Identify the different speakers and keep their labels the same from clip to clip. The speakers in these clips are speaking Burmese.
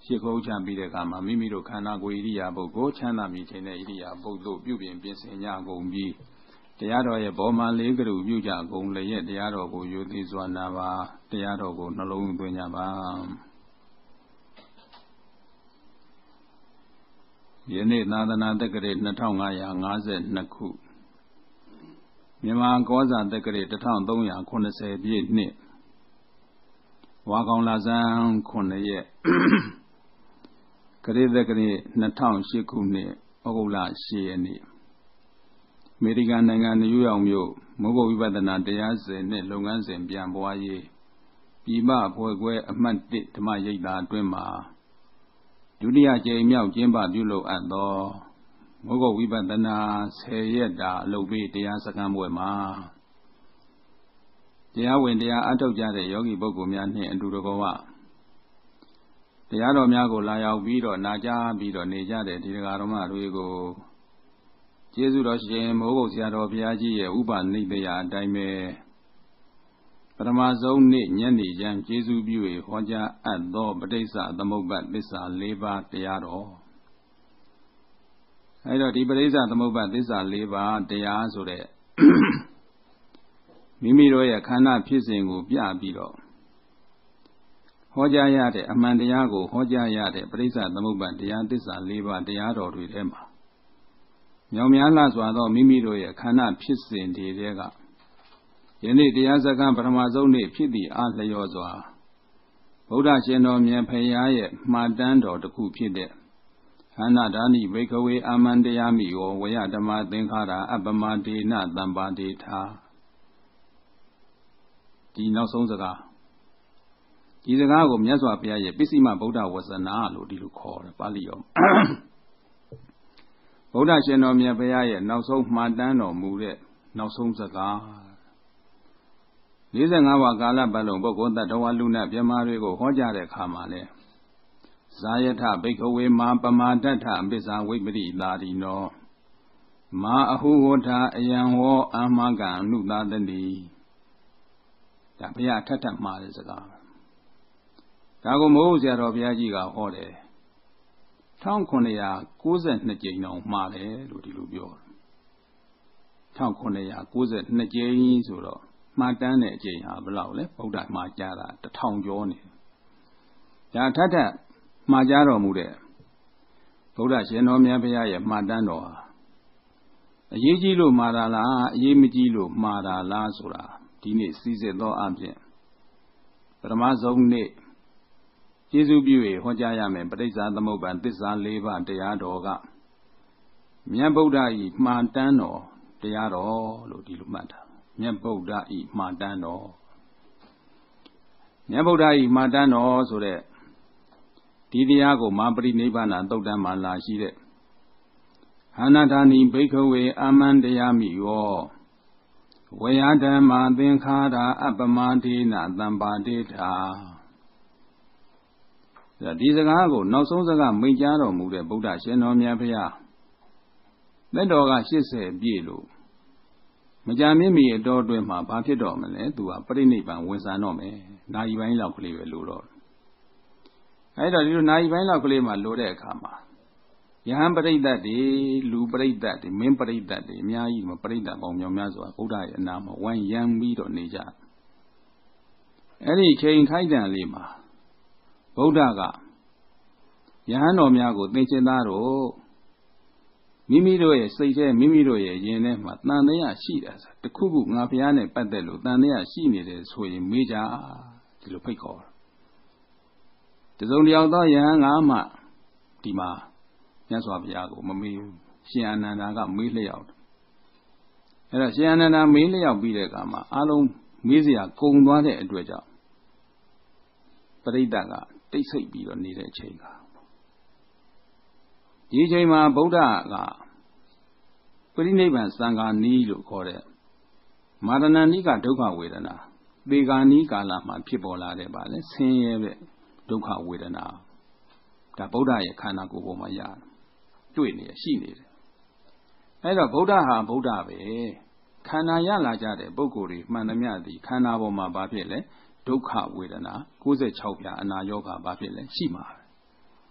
Speaker 1: ရှ िख ုချပြီးတဲ့အခါမှာမိမိတို့ခန္ဓာကိုယ်ဣရိယာပုတ်ကိုချမ်းသာမြည်ခြင်းတဲ့ဣရိယာပုတ်တို့ပြုပြင်ပြင်ဆင်ကြကုန်ပြီးတရားတော်ရဲ့ဘောမှန်လေးကလူပြုကြကုန်လျက်တရားတော်ကိုယုသိစွာနာပါတရားတော်ကိုနှလုံးသွင်းကြပါယနေ့သာသနာတက္ကရာ2552ခုမြန်မာကောဇာတက္ကရာ1380ပြည့်နှစ်ဝါကောင်လဆန်း9ရက်ကရစ်တက္ကရာ2008ခုနှစ်ဩဂုတ်လ10ရက်နေ့အမေရိကန်နိုင်ငံနယူးယောက်မြို့မိုးကုတ်ဝိပဿနာတရားစင်နဲ့လုပ်ငန်းစဉ်ပြန်ပွားရေးပြည်ပဖွဲ့ခွဲအမှတ်1ဓမ္မရိပ်သာအတွင်းမှာဒုတိယကြိမ်မြောက်ကျင်းပပြုလုပ်အပ်သောမိုးကုတ်ဝိပဿနာ10ရက်တာအလုပ်ပေးတရားစခန်းပွဲမှာတရားဝင်တရားအထုတ်ကြတဲ့ယောဂီပုဂ္ဂိုလ်များနှင့်အတူတကွတရားတော်များကိုလာရောက်ပြီးတော့နာကြားပြီးတော့နေကြတဲ့ဒီဃာတော်မတွေကိုကျေးဇူးတော်ရှင်မိုးကုတ်ဆရာတော်ဘုရားကြီးရဲ့ဥပနိဒေယအတိုင်းပဲပထမဆုံးနေ့ညနေကျမ်းကျေးဇူးပြု၍ဟောကြားအပ်သောပဋိစ္စသမုပ္ပါဒ်သစ္စာ၄ပါးတရားတော်အဲဒါဒီပဋိစ္စသမုပ္ပါဒ်သစ္စာ၄ပါးတရားဆိုတဲ့မိမိတို့ရဲ့ခန္ဓာဖြစ်စဉ်ကိုပြပြီးတော့ဟောကြားရတဲ့အမှန်တရားကိုဟောကြားရတဲ့ပဋိစ္စသမုပ္ပါဒ်တရားသစ္စာ၄ပါးတရားတော်တွေထဲမှာမြောင်များလှစွာသောမိမိတို့ရဲ့ခန္ဓာဖြစ်စဉ်တွေကယနေ့တရားစခန်းပထမဆုံးနေ့ဖြစ်သည့်အားလျော်စွာဗုဒ္ဓရှင်တော်မြတ်ဖရာရဲ့မှာတန်းတော်တစ်ခုဖြစ်တဲ့ဟန္နာဒါနိဘိကဝေအာမန္တရားမိယောဝယဓမ္မသင်္ခါရအပ္ပမဒေနတံပါဒေထာဒီနောက်ဆုံးစကားဒီစကားကိုမြတ်စွာဘုရားရဲ့ပစ္စည်းမဗုဒ္ဓဝဇ္ဇနာလို့ဒီလိုခေါ်တယ်ပါဠိတော်ဗုဒ္ဓရှင်တော်မြတ်ဘုရားရဲ့နောက်ဆုံးမှာတန်းတော်မူတဲ့နောက်ဆုံးစကား45ဝါကာလပတ်လုံးပုဂ္ဂိုလ်တ attva လူနာမြမတွေကိုဟောကြားတဲ့အခါမှာလဲဇာယထဘိက္ခဝေမာပမာဒဋ္ဌအပိစ္ဆာဝိပရိသာရိနောမာအဟုဝဋ္ဌအယံဟောအာမကံအနုသာတတိဒါဘုရားထပ်ထပ်မှားတဲ့စကားဒါကိုမိုးဆရာတော်ဘုရားကြီးကဟောတယ်1992ကြိမ်တောင်မှားတယ်လို့ဒီလိုပြောတယ်1992ကြိမ်ဆိုတော့မှားတန်းတဲ့အကြိမ်ဟာဘယ်လောက်လဲဗုဒ္ဓမှာကြားတာ1000ကျော်နေဒါထပ်ထပ်မှားကြားတော်မူတဲ့ဗုဒ္ဓရှင်တော်မြတ်ဘုရားရဲ့မှားတန်းတော်ဟာအရေးကြီးလို့မှားတာလားအရေးမကြီးလို့မှားတာလားဆိုတာဒီနေ့စီစစ်သောအပြင်ပထမဆုံးနေ့ကျေးဇူးပြု၍ဟောကြားရမယ်ပဋိစ္စသမုပ္ပါဒ်သစ္စာ၄ပါးတရားတော်ကမြတ်ဗုဒ္ဓဤမှားတန်းတော်တရားတော်လို့ဒီလိုမှတ်တာမြတ်ဗုဒ္ဓဤမှားတန်းတော်မြတ်ဗုဒ္ဓဤမှားတန်းတော်ဆိုတဲ့ဒီတရားကိုမာပရိနိဗ္ဗာန်သုတ်တံမှာလာရှိတဲ့ဟန္နာဌာနိဘိက္ခဝေအာမန္တရားမိယောဝယဓမ္မာသင်္ခါရအပ္ပမဒေနသံပါတိထာဒီစကားကိုနောက်ဆုံးစကားမိန့်ကြားတော်မူတဲ့ဗုဒ္ဓရှင်တော်မြတ်ဘုရားသက်တော်က80ပြည့်လို့မကြာမြင့်မီအတော်အတွင်းမှာဘာဖြစ်တော့မလဲသူကပြိဋိဘံဝင်ဆံတော့မယ်နာရီပိုင်းလောက်ကလေးပဲလို့တော့အဲ့တော့ဒီလိုနာရီပိုင်းလောက်ကလေးမှာလို့တဲ့အခါမှာယဟန်ပရိသတ်တွေလူပရိသတ်တွေမင်းပရိသတ်တွေအများကြီးမပရိသတ်ပေါင်းများများစွာဗုဒ္ဓရဲ့အနာမှာဝိုင်းရံပြီးတော့နေကြအဲ့ဒီချိန်ခိုက်တန်လေးမှာဗုဒ္ဓကယဟန်တော်များကိုသင်္ချင်သားတို့မိမိတို့ရဲ့စိတ်ထဲမိမိတို့ရဲ့ယင်ထဲမှာတန်တရားရှိတာဆိုတခုခုငါဘုရားနဲ့ပတ်သက်လို့တန်တရားရှိနေတယ်ဆိုရင်မေးကြဒီလိုဖိတ်ခေါ်တစုံတယောက်သောယဟန်ငါမှဒီမှာမြတ်စွာဘုရားကိုမမေးဘူးရှင်အာနန္ဒာကမေးလျောက်အဲ့တော့ရှင်အာနန္ဒာမေးလျောက်ပြီးတဲ့အခါမှာအလုံးမေးစရာကုန်သွားတဲ့အတွက်ကြောင့်ပရိသတ်ကတိတ်ဆိတ်ပြီးတော့နေတဲ့အချိန်ကဒီအချိန်မှာဗုဒ္ဓကပရိနိဗ္ဗာန်စံဃာနီးလို့ခေါ်တဲ့မာရဏဏိကဒုက္ခဝေဒနာသေဂာနီးကာလမှာဖြစ်ပေါ်လာတဲ့ပါလေဆင်းရဲတဲ့ဒုက္ခဝေဒနာဒါဗုဒ္ဓရဲ့ခန္ဓာကိုယ်ပေါ်မှာရတွေ့နေရှိနေတယ်အဲ့တော့ဗုဒ္ဓဟာဗုဒ္ဓပဲခန္ဓာရလာကြတဲ့ပုဂ္ဂိုလ်တွေမှန်သမျှသည်ခန္ဓာပေါ်မှာဘာဖြစ်လဲဒုက္ခဝေဒနာ96ပြာအနာယောဂါဘာဖြစ်လဲရှိမှာ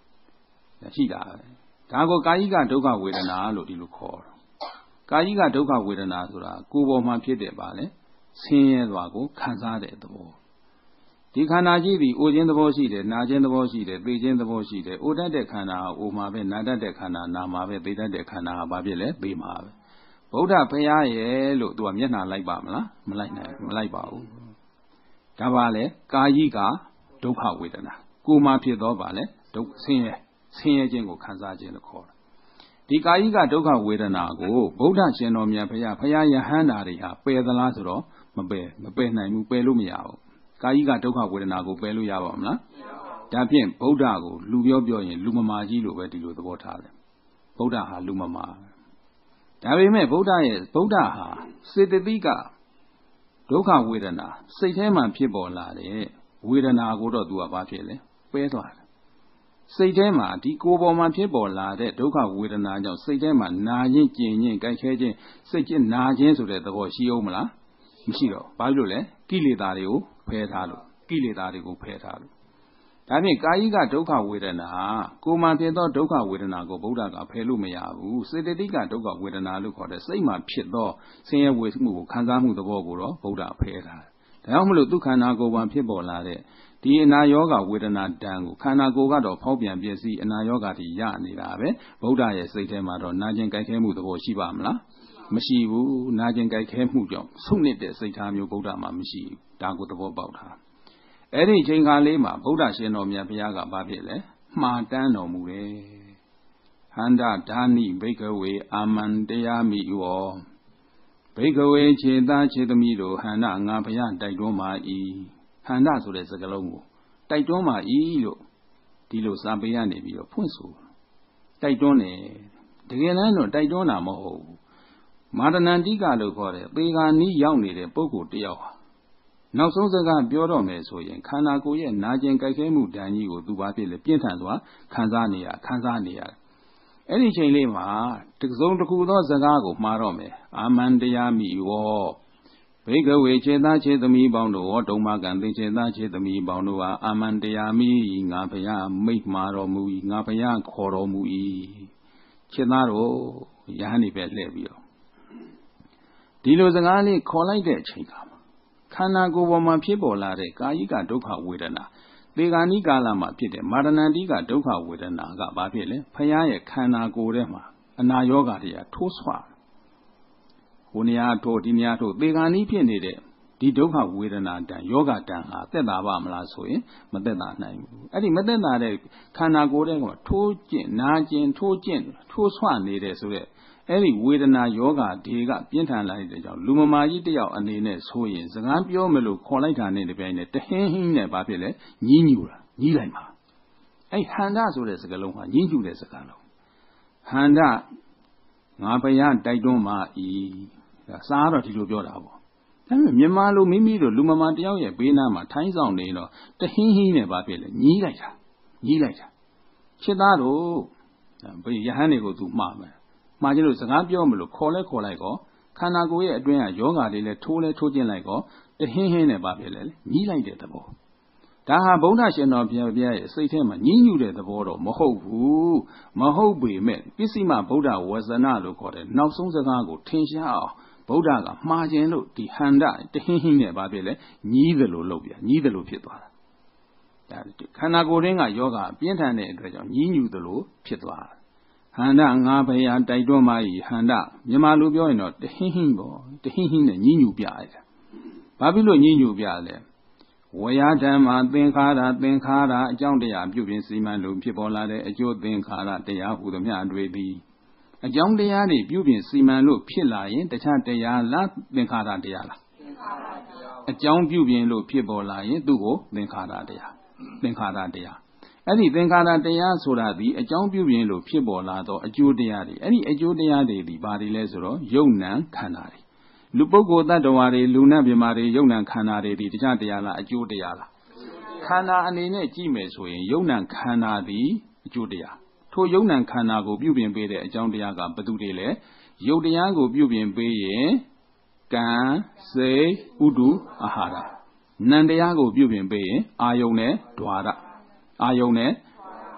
Speaker 1: ရှိတာပဲဒါကိုကာယိကဒုက္ခဝေဒနာလို့ဒီလိုခေါ်တယ်ကာယိကဒုက္ခဝေဒနာဆိုတာကိုယ်ပေါ်မှာဖြစ်တဲ့ပါလေဆင်းရဲသွားကိုခံစားတဲ့သဘောဒီခန္ဓာကြီးသည်အိုခြင်းသဘောရှိတယ်နာခြင်းသဘောရှိတယ်သိခြင်းသဘောရှိတယ်အိုတတ်တဲ့ခန္ဓာအိုမှာပဲနာတတ်တဲ့ခန္ဓာနာမှာပဲသိတတ်တဲ့ခန္ဓာဘာဖြစ်လဲသိမှာပဲဗုဒ္ဓဘုရားရဲ့လို့သူကမျက်နှာလိုက်ပါမလားမလိုက်နိုင်မလိုက်ပါဘူးဒါပါလေကာယိကဒုက္ခဝေဒနာကိုယ်မှာဖြစ်သောပါလေဒုက္ခဆင်းရဲခြင်းကိုခံစားခြင်းလို့ခေါ်တယ်ဒီကာယိကဒုက္ခဝေဒနာကိုဗုဒ္ဓရှင်တော်မြတ်ဘုရားယဟန္တာတွေဟာပယ်သလားဆိုတော့မပယ်နိုင်ဘူးပယ်လို့မရဘူးကာယိကဒုက္ခဝေဒနာကိုပယ်လို့ရပါမလားဒါဖြင့်ဗုဒ္ဓကိုလူပြောရင်လူမမာကြီးလို့ပဲဒီလိုသဘောထားတယ်ဗုဒ္ဓဟာလူမမာဒါပေမဲ့ဗုဒ္ဓဟာစေတသိကဒုက္ခဝေဒနာစိတ်ထဲမှာဖြစ်ပေါ်လာတဲ့ဝေဒနာကိုတော့သူကဘာဖြစ်လဲပယ်သွားတယ်စိတ်ထဲမှာဒီကိုယ်ပေါ်မှာဖြစ်ပေါ်လာတဲ့ဒုက္ခဝေဒနာကြောင့်စိတ်ထဲမှာနာခြင်းကျင်ခြင်းကြိုက်ခဲခြင်းစိတ်ချင်းနာခြင်းဆိုတဲ့သဘောရှိအောင်မလားမရှိတော့ဘာလို့လဲကိလေသာတွေကိုဖယ်ထားလို့ဒါဖြင့်ကာယိကဒုက္ခဝေဒနာကိုယ်မှာဖြစ်သောဒုက္ခဝေဒနာကိုဗုဒ္ဓကဖယ်လို့မရဘူးစေတသိကဒုက္ခဝေဒနာလို့ခေါ်တဲ့စိတ်မှာဖြစ်သောဆင်းရဲဝေမှုကိုခံစားမှုသဘောကိုတော့ဗုဒ္ဓဖယ်ထားတယ်ဒါကြောင့်မလို့ဒုက္ခနာကိုယ်မှာဖြစ်ပေါ်လာတဲ့ဒီအနာယောဂဝေဒနာတန်ကိုခန္ဓာကိုယ်ကတော့ဖောက်ပြန်ပြည့်စည်အနာယောဂတိရနေတာပဲဗုဒ္ဓရဲ့စိတ်ထဲမှာတော့နာကျင်ကြိုက်ခဲမှုသဘောရှိပါမလားမရှိဘူးနာကျင်ကြိုက်ခဲမှုကြောင့်ဆုတ်နေတဲ့စိတ်ထားမျိုးဗုဒ္ဓမှာမရှိဘူးဒါကိုသဘောပေါက်တာအဲ့ဒီချိန်ခါလေးမှာဗုဒ္ဓရှင်တော်မြတ်ဘုရားကဘာဖြစ်လဲမှားတမ်းတော်မူတယ်ဟန္တာဓာနိဘိကဝေအာမန္တရားမိဝောဘိကဝေခြေသားခြေသမီးတို့ဟန္တာငါဘုရားတိုက်တွန်းပါ၏ဟန္တာဆိုတဲ့စကားလုံးကိုတိုက်တွန်းပါ၏လို့ဒီလိုစာပေရနေပြီးတော့ဖွင့်ဆိုတိုက်တွန်းတယ်တကယ်တမ်းတော့တိုက်တွန်းတာမဟုတ်ဘူးမာရဏန္တိကလို့ခေါ်တဲ့သေဂာနီးရောက်နေတဲ့ပုဂ္ဂိုလ်တယောက်ဟာနောက်ဆုံးစကားပြောတော့မယ်ဆိုရင်ခန္ဓာကိုယ်ရဲ့နာကျင်ကြိုက်ခဲမှုဓာတ်ကြီးကိုသူဘာဖြစ်လဲပြင်းထန်စွာခံစားနေရအဲ့ဒီချိန်လေးမှာတစုံတစ်ခုသောစကားကိုမှားတော့မယ်အာမန္တရားမိဝောဘိကဝေခြေသားခြေသမီးပေါင်းတို့ဝဒုံမကံသင်ခြေသားခြေသမီးပေါင်းတို့ဟာအာမန္တရားမိငါဘုရားမိတ်မှာတော်မူ၏ငါဘုရားခေါ်တော်မူ၏ခြေသားတို့ယဟန်နေပဲလှည့်ပြီးတော့ဒီလိုစကားလေးခေါ်လိုက်တဲ့အချိန်ကခန္ဓာကိုယ်ပေါ်မှာဖြစ်ပေါ်လာတဲ့ကာယိကဒုက္ခဝေဒနာသေဂာနိကာလမှာဖြစ်တဲ့မာရဏန္တိကဒုက္ခဝေဒနာကဘာဖြစ်လဲဖယားရဲ့ခန္ဓာကိုယ်ထဲမှာအနာယောဂတွေကထိုးဆွဟိုနေရာထိုးဒီနေရာထိုးသေဂာနိဖြစ်နေတဲ့ဒီဒုက္ခဝေဒနာတန်ယောဂတန်ဟာသက်သာပါမလားဆိုရင်မသက်သာနိုင်ဘူးအဲ့ဒီမသက်သာတဲ့ခန္ဓာကိုယ်ထဲမှာထိုးကျင့်နာကျင်ထိုးကျင့်ထိုးဆွနေတဲ့ဆိုတဲ့အဲ့ဒီဝေဒနာယောဂတွေကပြင်းထန်လာတဲ့ကြောင့်လူမမာကြီးတယောက်အနေနဲ့ဆိုရင်စကားပြောမလို့ခေါ်လိုက်တာနဲ့တပြိုင်နက်တဟင်းဟင်းနဲ့ဘာဖြစ်လဲညှိညူတာညှိလိုက်မှာအဲ့ဟန္တာဆိုတဲ့စကားလုံးဟာညှိညူတဲ့စကားလုံးဟန္တာငါဘုရားတိုက်တွန်းပါ၏စားတော့ဒီလိုပြောတာပေါ့ဒါပေမဲ့မြန်မာလူမိမိတို့လူမမာတယောက်ရဲ့ဘေးနားမှာထိုင်းဆောင်နေတော့တဟင်းဟင်းနဲ့ဘာဖြစ်လဲညှိလိုက်တာချစ်သားတို့ဘယ်ယဟန်တွေကိုသူမှားမယ်မှားကျလို့စကားပြောမလို့ခေါ်လိုက်ကောခန္ဓာကိုယ်ရဲ့အတွင်းကယောဂါတွေလည်းထိုးကျင်းလိုက်ကောတဟင်းဟင်းနဲ့ဘာဖြစ်လဲညှိလိုက်တဲ့သဘောဒါဟာဗုဒ္ဓရှင်တော်ဘုရားရဲ့စိတ်ထဲမှာညှိညူတဲ့သဘောတော့မဟုတ်ဘူးမဟုတ်ပေမဲ့ပစ္စည်းမဗုဒ္ဓဝဇနလို့ခေါ်တဲ့နောက်ဆုံးစကားကိုထင်ရှားအောင်ဗုဒ္ဓကမှားခြင်းလို့ဒီဟန္တာတဟင်းဟင်းနဲ့ဘာဖြစ်လဲညှိသလိုလုပ်ပြညှိသလိုဖြစ်သွားတာဒါခန္ဓာကိုယ်ရင်းကယောဂါပြင်းထန်တဲ့အတွက်ကြောင့်ညှိညူသလိုဖြစ်သွားတာဟန္တာငါဘုရားတိုက်တွန်းပါ၏ဟန္တာမြန်မာလူပြောရင်တော့တဟင်းဟင်းပေါ့တဟင်းဟင်းနဲ့ညှိညူပြလိုက်တာဘာဖြစ်လို့ညှိညူပြလဲဝေယဓမ္မသင်္ခါရအကြောင်းတရားပြုပြင်စီမံလို့ဖြစ်ပေါ်လာတဲ့အကျိုးသင်္ခါရတရားဟူသည်များတွေသည်အကြောင်းတရားတွေပြုပြင်စီမံလို့ဖြစ်လာရင်တခြားတရားလားသင်္ခါရတရားလားအကြောင်းပြုပြင်လို့ဖြစ်ပေါ်လာရင်သူ့ကိုသင်္ခါရတရားအဲ့ဒီသင်္ခါရတရားဆိုတာဒီအကြောင်းပြုပြင်လို့ဖြစ်ပေါ်လာတော့အကျိုးတရားတွေအဲ့ဒီအကျိုးတရားတွေဒီဘာတွေလဲဆိုတော့ယုံနံခန္ဓာတွေလူပုဂ္ဂိုလ်တ attva တွေလူနတ်မြမာတွေယုံနံခန္ဓာတွေဒီတခြားတရားလားအကျိုးတရားလားခန္ဓာအနေနဲ့ကြည့်မယ်ဆိုရင်ယုံနံခန္ဓာသည်အကျိုးတရားထိုယုံနံခန္ဓာကိုပြုပြင်ပေးတဲ့အကြောင်းတရားကဘယ်သူတွေလဲယုတ်တရားကိုပြုပြင်ပေးရင်ကံစိတ်ဥဒုအာဟာရနံတရားကိုပြုပြင်ပေးရင်အာယုန်နဲ့ဓွာရအာယုန်နဲ့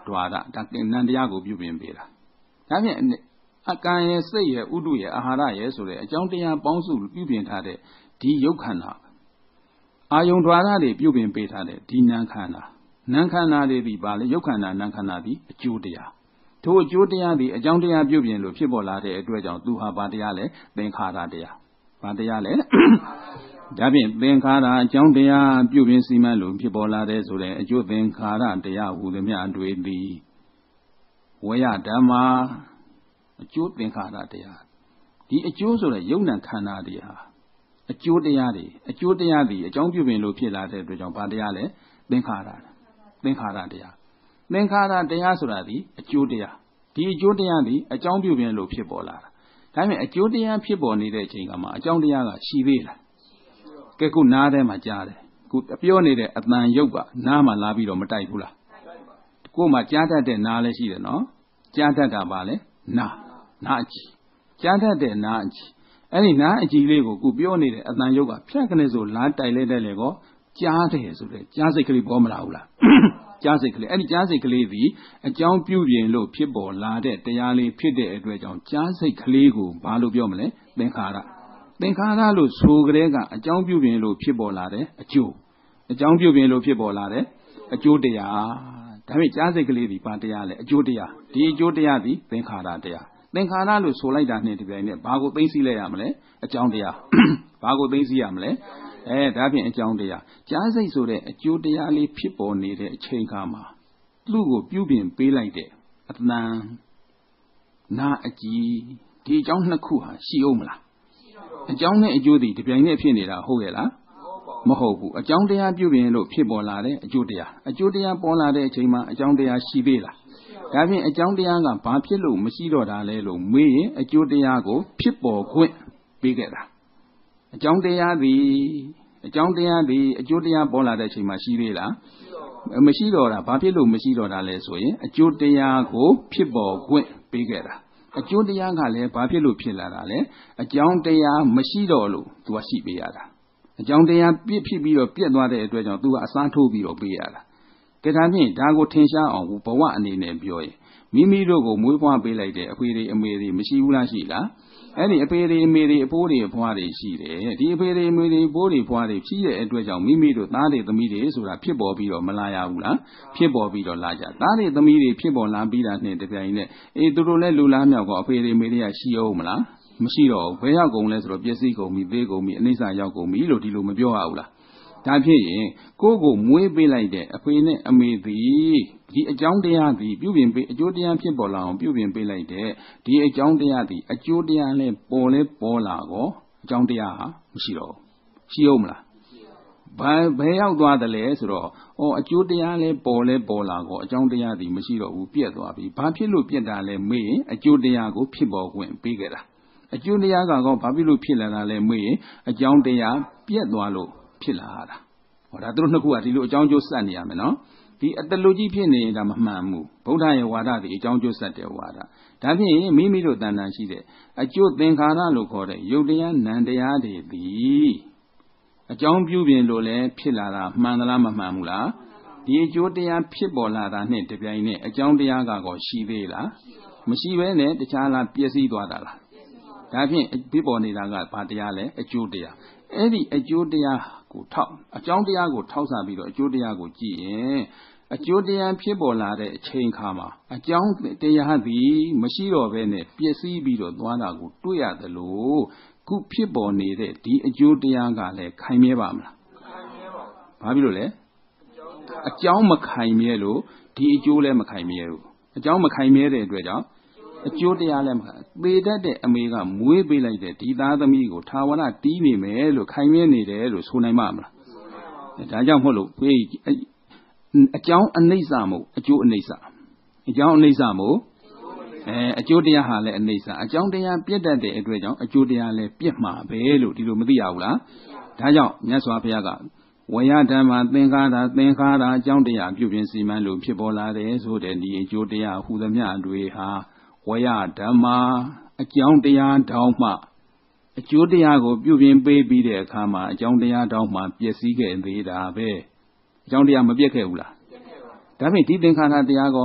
Speaker 1: ဒွါရဒါနန္တရားကိုပြုပြင်ပေးတာဒါဖြင့်အကံရဲ့စိတ်ရဲ့ဥဒုရဲ့အာဟာရရဲ့ဆိုတဲ့အကြောင်းတရားပေါင်းစုပြုပြင်ထားတဲ့ဒီယုတ်ခန္ဓာအာယုံဒွါရတွေပြုပြင်ပေးထားတဲ့ဒီနံခန္ဓာနံခန္ဓာတွေဒီပါလေယုတ်ခန္ဓာနံခန္ဓာဒီအကျိုးတရားထိုအကျိုးတရားဒီအကြောင်းတရားပြုပြင်လို့ဖြစ်ပေါ်လာတဲ့အတွက်ကြောင့်သူဟာဘာတရားလဲသင်္ခါရတရားဘာတရားလဲဒါဖြင့်သင်္ခါရအကြောင်းတရားပြုပြင်စီမံလို့ဖြစ်ပေါ်လာတဲ့ဆိုတဲ့အကျိုးသင်္ခါရတရားဟူသည်မြတ်တွေသည်ဝေယဓမ္မာအကျိုးသင်္ခါရတရားဒီအကျိုးဆိုတဲ့ယုံနာခန္ဓာတွေဟာအကျိုးတရားတွေအကျိုးတရားတွေအကြောင်းပြုပြင်လို့ဖြစ်လာတဲ့အတွက်ကြောင့်ဘာတရားလဲသင်္ခါရတရားသင်္ခါရတရားဆိုတာဒီအကျိုးတရားဒီအကျိုးတရားဒီအကြောင်းပြုပြင်လို့ဖြစ်ပေါ်လာတာဒါပေမဲ့အကျိုးတရားဖြစ်ပေါ်နေတဲ့အချိန်ကမှအကြောင်းတရားကရှိသေးလားကဲခုနားထဲမှာကြားတယ်ခုပြောနေတဲ့အတန်ရုပ်ကနားမှာလာပြီးတော့မတိုက်ဘူးလားကိုယ်မှာကြားတတ်တဲ့နားလည်းရှိတယ်နော်ကြားတတ်တာပါလေနာအကြည့်ကြားတတ်တဲ့နာအကြည့်အဲ့ဒီနာအကြည့်လေးကိုခုပြောနေတဲ့အတန်ရုပ်ကဖြတ်ကနေဆိုလာတိုက်လိုက်တဲ့လေကောကြားတယ်ဆိုတဲ့ကြားစိတ်ကလေးပေါ်မလာဘူးလားကြားစိတ်ကလေးအဲ့ဒီကြားစိတ်ကလေးဒီအကြောင်းပြုပြင်လို့ဖြစ်ပေါ်လာတဲ့တရားလေးဖြစ်တဲ့အတွက်ကြောင့်ကြားစိတ်ကလေးကိုဘာလို့ပြောမလဲသင်္ခါရလို့ဆိုကြတဲ့ကအကြောင်းပြုပြင်လို့ဖြစ်ပေါ်လာတဲ့အကျိုးအကြောင်းပြုပြင်လို့ဖြစ်ပေါ်လာတဲ့အကျိုးတရားဒါပေမဲ့ကြားစိတ်ကလေးဒီဘာတရားလဲအကျိုးတရားဒီအကျိုးတရားဒီသင်္ခါရတရားသင်္ခါရလို့ဆိုလိုက်တာနဲ့ဒီပိုင်းနဲ့ဘာကိုသိသိလိုက်ရမလဲအကြောင်းတရားဘာကိုသိသိရမလဲဒါဖြင့်အကြောင်းတရားကြားစိတ်ဆိုတဲ့အကျိုးတရားလေးဖြစ်ပေါ်နေတဲ့အချိန်ခါမှာသူ့ကိုပြုပြင်ပေးလိုက်တဲ့အတန်နာအကြည်ဒီအကြောင်းနှစ်ခုဟာရှိအောင်မလားအကြောင်းနဲ့အကျိုးဒီပြိုင်နဲ့ဖြစ်နေတာဟုတ်ရဲ့လားမဟုတ်ဘူးအကြောင်းတရားပြုပြင်လို့ဖြစ်ပေါ်လာတဲ့အကျိုးတရားပေါ်လာတဲ့အချိန်မှာအကြောင်းတရားရှိသေးလားဒါဖြင့်အကြောင်းတရားကဘာဖြစ်လို့မရှိတော့တာလဲလို့မေးရင်အကျိုးတရားကိုဖြစ်ပေါ်ခွင့်ပေးခဲ့တာအကြောင်းတရားသည်အကျိုးတရားပေါ်လာတဲ့အချိန်မှာရှိသေးလားမရှိတော့တာဘာဖြစ်လို့မရှိတော့တာလဲဆိုရင်အကျိုးတရားကိုဖြစ်ပေါ်ခွင့်ပေးခဲ့တာအကျိုးတရားကလည်းဘာဖြစ်လို့ဖြစ်လာတာလဲအကြောင်းတရားမရှိတော့လို့သူကရှိပေးရတာအကြောင်းတရားပြစ်ဖြစ်ပြီးတော့ပြက်သွားတဲ့အတွက်ကြောင့်သူကအစားထိုးပြီးတော့ပေးရတာကဲဒါဖြင့်ဒါကိုထင်ရှားအောင်ဘဝအနေနဲ့ပြောရင်မိမိတို့ကိုမွေးဖွားပေးလိုက်တဲ့အဖေတွေအမေတွေမရှိဘူးလားရှိလားအဲ့ဒီအဖေတွေအမေတွေအဖိုးတွေအဖွားတွေရှိတယ်ဒီအဖေတွေအမေတွေအဖိုးတွေအဖွားတွေရှိတဲ့အတွက်ကြောင့်မိမိတို့သားတွေသမီးတွေဆိုတာဖြစ်ပေါ်ပြီးတော့မလာရဘူးလားဖြစ်ပေါ်ပြီးတော့လာကြသားတွေသမီးတွေဖြစ်ပေါ်လာပြီးတာနဲ့တပြိုင်နက်သူတို့လည်းလူလားမြောက်ကအဖေတွေအမေတွေကရှိအောင်မလားမရှိတော့ဘူးဘယ်ရောက်ကုန်လဲဆိုတော့ပျက်စီးကုန်ပြီသေးကုန်ပြီအနိစ္စရောက်ကုန်ပြီလို့ဒီလိုမပြောရဘူးလားဒါဖြစ်ရင်ကိုမွေးပေးလိုက်တဲ့အဖေနဲ့အမေသည်ဒီအကြောင်းတရားသည်ပြုပြင်ပေးအကျိုးတရားဖြစ်ပေါ်လာအောင်ပြုပြင်ပေးလိုက်တဲ့ဒီအကြောင်းတရားသည်အကျိုးတရားနဲ့ပေါ်လာကောအကြောင်းတရားဟာမရှိတော့ဘူးရှိအောင်မလားဘယ်ရောက်သွားတယ်လဲဆိုတော့အကျိုးတရားလဲပေါ်လာကောအကြောင်းတရားသည်မရှိတော့ဘူးပြက်သွားပြီဘာဖြစ်လို့ပြက်တာလဲမေးရင်အကျိုးတရားကိုဖြစ်ပေါ်ခွင့်ပေးခဲ့တာအကျိုးတရားကောဘာဖြစ်လို့ဖြစ်လာတာလဲမေးရင်အကြောင်းတရားပြက်သွားလို့ဖြစ်လာတာဒါသူတို့နှစ်ခုကဒီလိုအကြောင်းကျိုးဆက်နေရမယ်နော်ဒီအတလူကြီးဖြစ်နေတာမမှန်ဘူးဗုဒ္ဓရဲ့ဝါဒဒီအကြောင်းကျိုးဆက်တဲ့ဝါဒဒါဖြင့်မိမိတို့တဏ္ဍာရှိတဲ့အကျိုးသင်္ခါရလို့ခေါ်တဲ့ယုတ်တရားနံတရားတွေသည်အကြောင်းပြုပြင်လို့လည်းဖြစ်လာတာမှန်သလားမမှန်ဘူးလားဒီအကျိုးတရားဖြစ်ပေါ်လာတာနဲ့တပြိုင်နက်အကြောင်းတရားကောရှိသေးလားမရှိဘဲနဲ့တခြားလားပျက်စီးသွားတာလားဒါဖြင့်ဖြစ်ပေါ်နေတာကဘာတရားလဲအကျိုးတရားအဲ့ဒီအကျိုးတရားကိုအကြောင်းတရားကိုထောက်ဆပြီးတော့အကျိုးတရားကိုကြည့်ရင်အကျိုးတရားဖြစ်ပေါ်လာတဲ့အချိန်ခါမှာအကြောင်းတရားသည်မရှိတော့ဘဲနဲ့ပျက်စီးပြီးတော့သွားတာကိုတွေ့ရသလိုခုဖြစ်ပေါ်နေတဲ့ဒီအကျိုးတရားကလည်းခိုင်မြဲပါမလားခိုင်မြဲပါဘာဖြစ်လို့လဲအကြောင်းမခိုင်မြဲလို့ဒီအကျိုးလည်းမခိုင်မြဲဘူးအကြောင်းမခိုင်မြဲတဲ့အတွက်ကြောင့်အကျိုးတရားလည်းမခိုင်သေတတ်တဲ့အမေကမွေးပေးလိုက်တဲ့ဒီသားသမီးကိုထာဝရတီးနေမယ်လို့ခိုင်မြဲနေတယ်လို့ဆိုနိုင်မှာမလားဒါကြောင့်မဟုတ်လို့အကြောင်းအနိစ္စမို့အကျိုးအနိစ္စအကြောင်းအနိစ္စမို့အကျိုးတရားဟာလည်းအနိစ္စအကြောင်းတရားပြတ်တတ်တဲ့အတွက်ကြောင့်အကျိုးတရားလည်းပြတ်မှာပဲလို့ဒီလိုမသိရဘူးလားဒါကြောင့်မြတ်စွာဘုရားကဝေယဓမ္မသင်္ခါရအကြောင်းတရားပြုပြင်စီမံလို့ဖြစ်ပေါ်လာတယ်ဆိုတဲ့ဒီအကျိုးတရားဟူသမျှတွေဟာဝေယဓမ္မအကြောင်းတရားတောင်းမှအကျိုးတရားကိုပြုပြင်ပေးပြီးတဲ့အခါမှာအကြောင်းတရားတောင်းမှပျက်စီးခဲ့သေးတာပဲအကြောင်းတရားမပြတ်ခဲ့ဘူးလားဒါဖြင့်ဒီသင်္ခါရတရားကော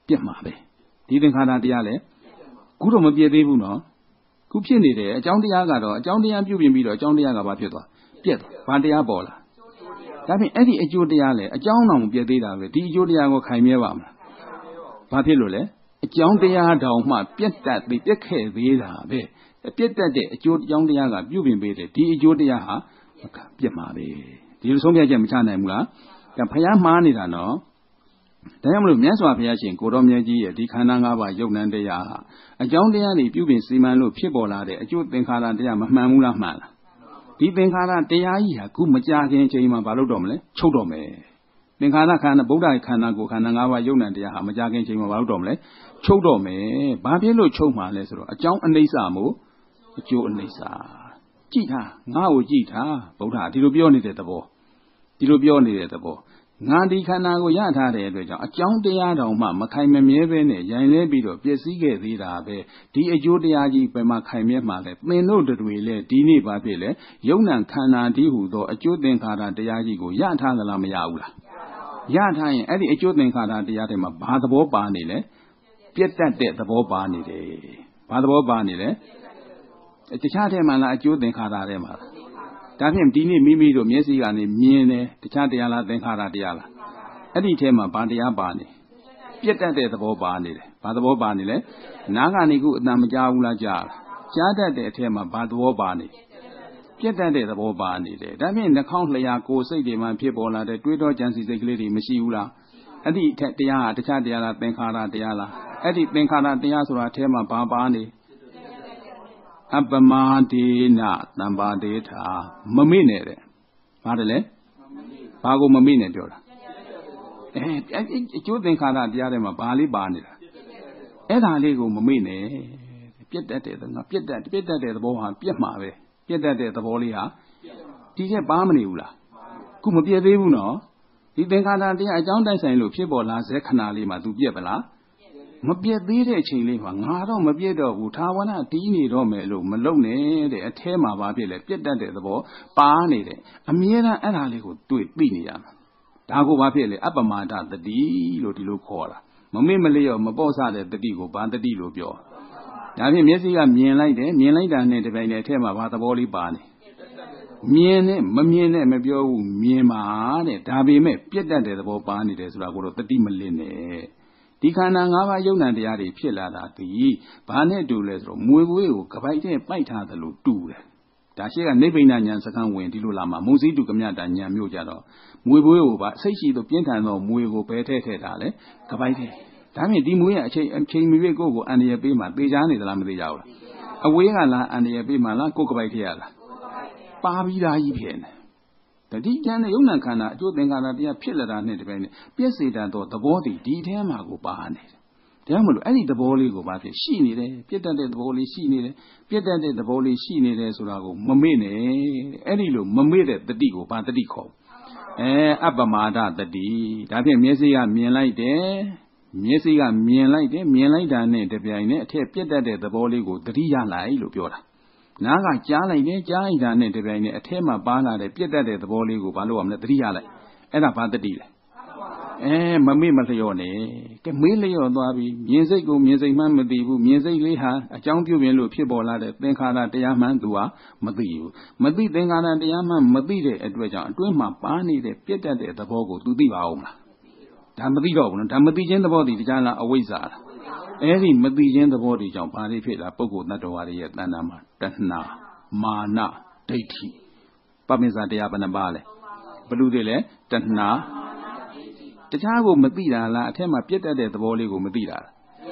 Speaker 1: ပြက်မှာပဲဒီသင်္ခါရတရားလည်းခုတော့မပြည့်သေးဘူးနော်ခုဖြစ်နေတယ်အကြောင်းတရားကတော့အကြောင်းတရားပြုပြင်ပြီးတော့အကြောင်းတရားကဘာဖြစ်သွားပြက်သွားဘာတရားပေါ်လာဒါဖြင့်အဲ့ဒီအကျိုးတရားလည်းအကြောင်းတော်မပြည့်သေးတာပဲဒီအကျိုးတရားကိုခိုင်မြဲပါမလားဘာဖြစ်လို့လဲအကြောင်းတရားတောင်မှပြက်တတ်ပြီးပြက်ခဲ့သေးတာပဲပြက်တတ်တဲ့အကျိုးအကြောင်းတရားကပြုပြင်ပေးတယ်ဒီအကျိုးတရားဟာပြက်မှာပဲဒီလိုဆုံးဖြတ်ချက်မချနိုင်ဘူးလားဒါဘုရားမှားနေတာနော်ဒါကြောင့်မလို့မြတ်စွာဘုရားရှင်ကိုတော်မြတ်ကြီးရဲ့ဒီခန္ဓာ၅ပါးယုတ်နံတရားဟာအကြောင်းတရားတွေပြုပြင်စီမံလို့ဖြစ်ပေါ်လာတဲ့အကျိုးသင်္ခါရတရားမမှန်ဘူးလားမှန်လားဒီသင်္ခါရတရားကြီးဟာခုမကြခင်အချိန်မှာဘာလုပ်တော့မလဲချုပ်တော့မယ်သင်္ခါရခန္ဓာဗုဒ္ဓခန္ဓာကိုခန္ဓာ၅ပါးယုတ်နံတရားဟာမကြခင်အချိန်မှာဘာလုပ်တော့မလဲချုပ်တော့မယ်ဘာဖြစ်လို့ချုပ်မှာလဲဆိုတော့အကြောင်းအနိစ္စမို့အကျိုးအနိစ္စကြည့်ထားငါ့ကိုကြည့်ထားဗုဒ္ဓဒီလိုပြောနေတဲ့သဘောဒီလိုပြောနေတဲ့သဘောငါဒီခန္ဓာကိုရထားတဲ့အတွက်ကြောင့်အကြောင်းတရားတော်မှမခိုင်မမြဲပဲနဲ့ရိုင်လဲပြီးတော့ပျက်စီးခဲ့သေးတာပဲဒီအကျိုးတရားကြီးပဲမှခိုင်မြဲမှာလဲသင်တို့တွေလည်းဒီနေ့ဘာဖြစ်လဲယုံ nant ခန္ဓာတည်းဟူသောအကျိုးသင်္ခါရတရားကြီးကိုရထားသလားမရဘူးလားရထားရင်အဲ့ဒီအကျိုးသင်္ခါရတရားတွေမှာဘာသဘောပါနေလဲပြတ်တတ်တဲ့သဘောပါနေတယ်ဘာသဘောပါနေလဲတခြားထဲမှာလားအကျိုးသင်္ခါရထဲမှာလားဒါဖြင့်ဒီနေ့မိမိတို့မျက်စိကနေမြင်တယ်တခြားတရားလားသင်္ခါရတရားလားအဲ့ဒီထဲမှာဘာတရားပါနေပြတ်တတ်တဲ့သဘောပါနေတယ်ဘာသဘောပါနေလဲနားကနေခုအတန်မကြားဘူးလားကြားတတ်တဲ့အထဲမှာဘာသဘောပါနေပြတ်တတ်တဲ့သဘောပါနေတယ်ဒါဖြင့်နှာခေါင်းလျှာကိုယ်စိတ်တွေမှာဖြစ်ပေါ်လာတဲ့တွေးတောကြံစည်စိတ်ကလေးတွေမရှိဘူးလားအဲ့ဒီတရားဟာတခြားတရားလားသင်္ခါရတရားလားအဲ့ဒီသင်္ခါရတရားဆိုတာအထဲမှာဘာပါနေအပမဒေနသံပါဒေထာမမေ့နဲ့တဲ့ဘာတယ်လဲဘာကိုမမေ့နဲ့ပြောတာအကျိုးသင်္ခါရတရားတွေမှာဘာလေးပါနေတာအဲ့ဒါလေးကိုမမေ့နဲ့ပြတ်တတ်တဲ့ငါပြတ်တတ်တဲ့သဘောဟာပြတ်မှာပဲပြတ်တတ်တဲ့သဘောလေးဟာဒီကျက်ပါမနေဘူးလားခုမပြတ်သေးဘူးနော်ဒီသင်္ခါရတရားအကြောင်းတိုက်ဆိုင်လို့ဖြစ်ပေါ်လာစေခဏလေးမှာ तू ပြတ်ပလားမပြတ်သေးတဲ့အချိန်လေးမှာငါတော့မပြတ်တော့ဘူးသာဝနာတီးနေတော့မယ်လို့မလုံနဲ့တဲ့အแทမှာဘာဖြစ်လဲပြတ်တတ်တဲ့သဘောပါနေတယ်အမြဲတမ်းအဲ့ဒါလေးကိုတွေ့သိနေရမှာဒါကိုဘာဖြစ်လဲအပမဒတတိလို့ဒီလိုခေါ်တာမမေ့မလျော့မပေါ့ဆတဲ့တတိကိုဘာတတိလို့ပြောဒါဖြင့်မျက်စိကမြင်လိုက်တယ်မြင်လိုက်တာနဲ့တပြိုင်တည်းအแทမှာဘာသဘောလေးပါနေမြင်နဲ့မမြင်နဲ့မပြောဘူးမြင်ပါတဲ့ဒါပေမဲ့ပြတ်တတ်တဲ့သဘောပါနေတယ်ဆိုတာကိုတော့တတိမလင်းနဲ့ဒီခန္ဓာ၅ပါးယုံ nant တရားတွေဖြစ်လာတာဒီဘာနဲ့တူလဲဆိုတော့မွေပွေးကိုကပိုက်တဲ့ပိုက်ထားတယ်လို့တူတယ်ဒါရှိကနိဗ္ဗိဏဉာဏ်စကံဝင်ဒီလိုလာမှာမုံစည်းတူကမြတာဉာဏ်မျိုးကြတော့မွေပွေးကိုပါစိတ်ရှိတော့ပြင်းထန်သောမွေကိုပဲထည့်တာလေကပိုက်တဲ့ဒါမြင်ဒီမွေးရဲ့အချိန်မရွေးကိုယ့်ကိုအန္တရာယ်ပေးမှသေချာနေသလားမသေးကြဘူးလားအဝေးကလားအန္တရာယ်ပေးမှလားကိုယ့်ကပိုက်ထည့်ရလားပါပြီးသားကြီးဖြစ်နေတတိကျမ်းနဲ့ယုံ nant ခန္ဓာအကျိုးသင်္ခါရတရားဖြစ်လာတာနဲ့တပြိုင်နက်ပြည့်စေတတ်သောသဘောတည်ဒီထဲမှာကိုပါနေတယ်ဒါကြောင့်မလို့အဲ့ဒီသဘောလေးကိုဘာဖြစ်ရှိနေတယ်ပြတ်တတ်တဲ့သဘောလေးရှိနေတယ်ပြတ်တတ်တဲ့သဘောလေးရှိနေတယ်ဆိုတာကိုမမေ့နဲ့အဲ့ဒီလိုမမေ့တဲ့တတိကိုဘာတတိခေါ်အပမဒတတိဒါဖြင့်မျက်စိကမြင်လိုက်တယ်မြင်လိုက်တာနဲ့တပြိုင်နက်အထက်ပြတ်တတ်တဲ့သဘောလေးကိုတတိရလိုက်လို့ပြောတာနားကကြားလိုက်တာနဲ့တပြိုင်နက်အထက်မှာပါလာတဲ့ပြတ်တတ်တဲ့သဘောလေးကိုဘာလို့ရမလဲတတိရလိုက်အဲ့ဒါဘာတတိလဲမမေ့မလျော့နဲ့ကဲမေးလျော့သွားပြီမြင်စိတ်ကိုမြင်စိတ်မှမသိဘူးမြင်စိတ်လေးဟာအကြောင်းပြုပြင်လို့ဖြစ်ပေါ်လာတဲ့သင်္ခါရတရားမှန်သူဟာမသိဘူးမသိသင်္ခါရတရားမှန်မသိတဲ့အတွက်ကြောင့်အတွင်းမှာပါနေတဲ့ပြတ်တတ်တဲ့သဘောကိုသူသိပါအောင်မလားဒါမသိတော့ဘူးနော်ဒါမသိခြင်းသဘောတည်းတရားလားအဝိဇ္ဇာလားအဲ့ဒီမသိခြင်းသဘောတည်းကြောင့်ဘာတွေဖြစ်လာပုဂ္ဂိုလ်တ attva တွေရဲ့တဏ္ဍာမှာတဏှာမာနဒိဋ္ဌိပပ္ပစ္စတရားဘယ်နှပါလဲဘယ်လိုတွေလဲတဏှာတခြားကိုမသိတာလားအထက်မှာပြတ်တတ်တဲ့သဘောလေးကိုမသိတာ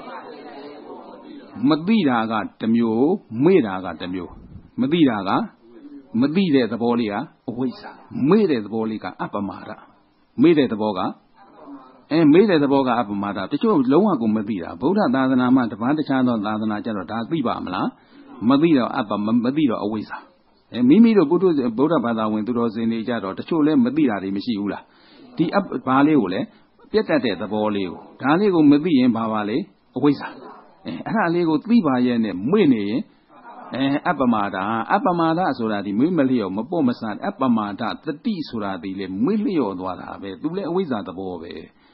Speaker 1: မသိတာကတစ်မျိုးမေ့တာကတစ်မျိုးမသိတာကမသိတဲ့သဘောလေးကအဝိဇ္ဇာမေ့တဲ့သဘောလေးကအပမာဒမေ့တဲ့သဘောကမေ့တဲ့သဘောကအပမာဒတချို့လုံးဝကိုမသိတာဗုဒ္ဓသာသနာမှာတပန်းတခြားသောသာသနာကြတော့ဒါသိပါမလားမသိတော့မသိတော့အဝိဇ္ဇာမိမိတို့ဗုဒ္ဓဘာသာဝင်သူတော်စင်တွေကြတော့တချို့လည်းမသိတာတွေမရှိဘူးလားဒီဘာလေးကိုလည်းပြတ်တတ်တဲ့သဘောလေးကိုဒါလေးကိုမသိရင်ဘာပါလေအဝိဇ္ဇာအဲ့ဒါလေးကိုသိပါရဲ့နဲ့မေ့နေရင်အပမာဒဆိုတာဒီမေ့မလျော့မပေါ့မဆန်အပမာဒတတိဆိုတာဒီလေမေ့လျော့သွားတာပဲသူလည်းအဝိဇ္ဇာသဘောပဲ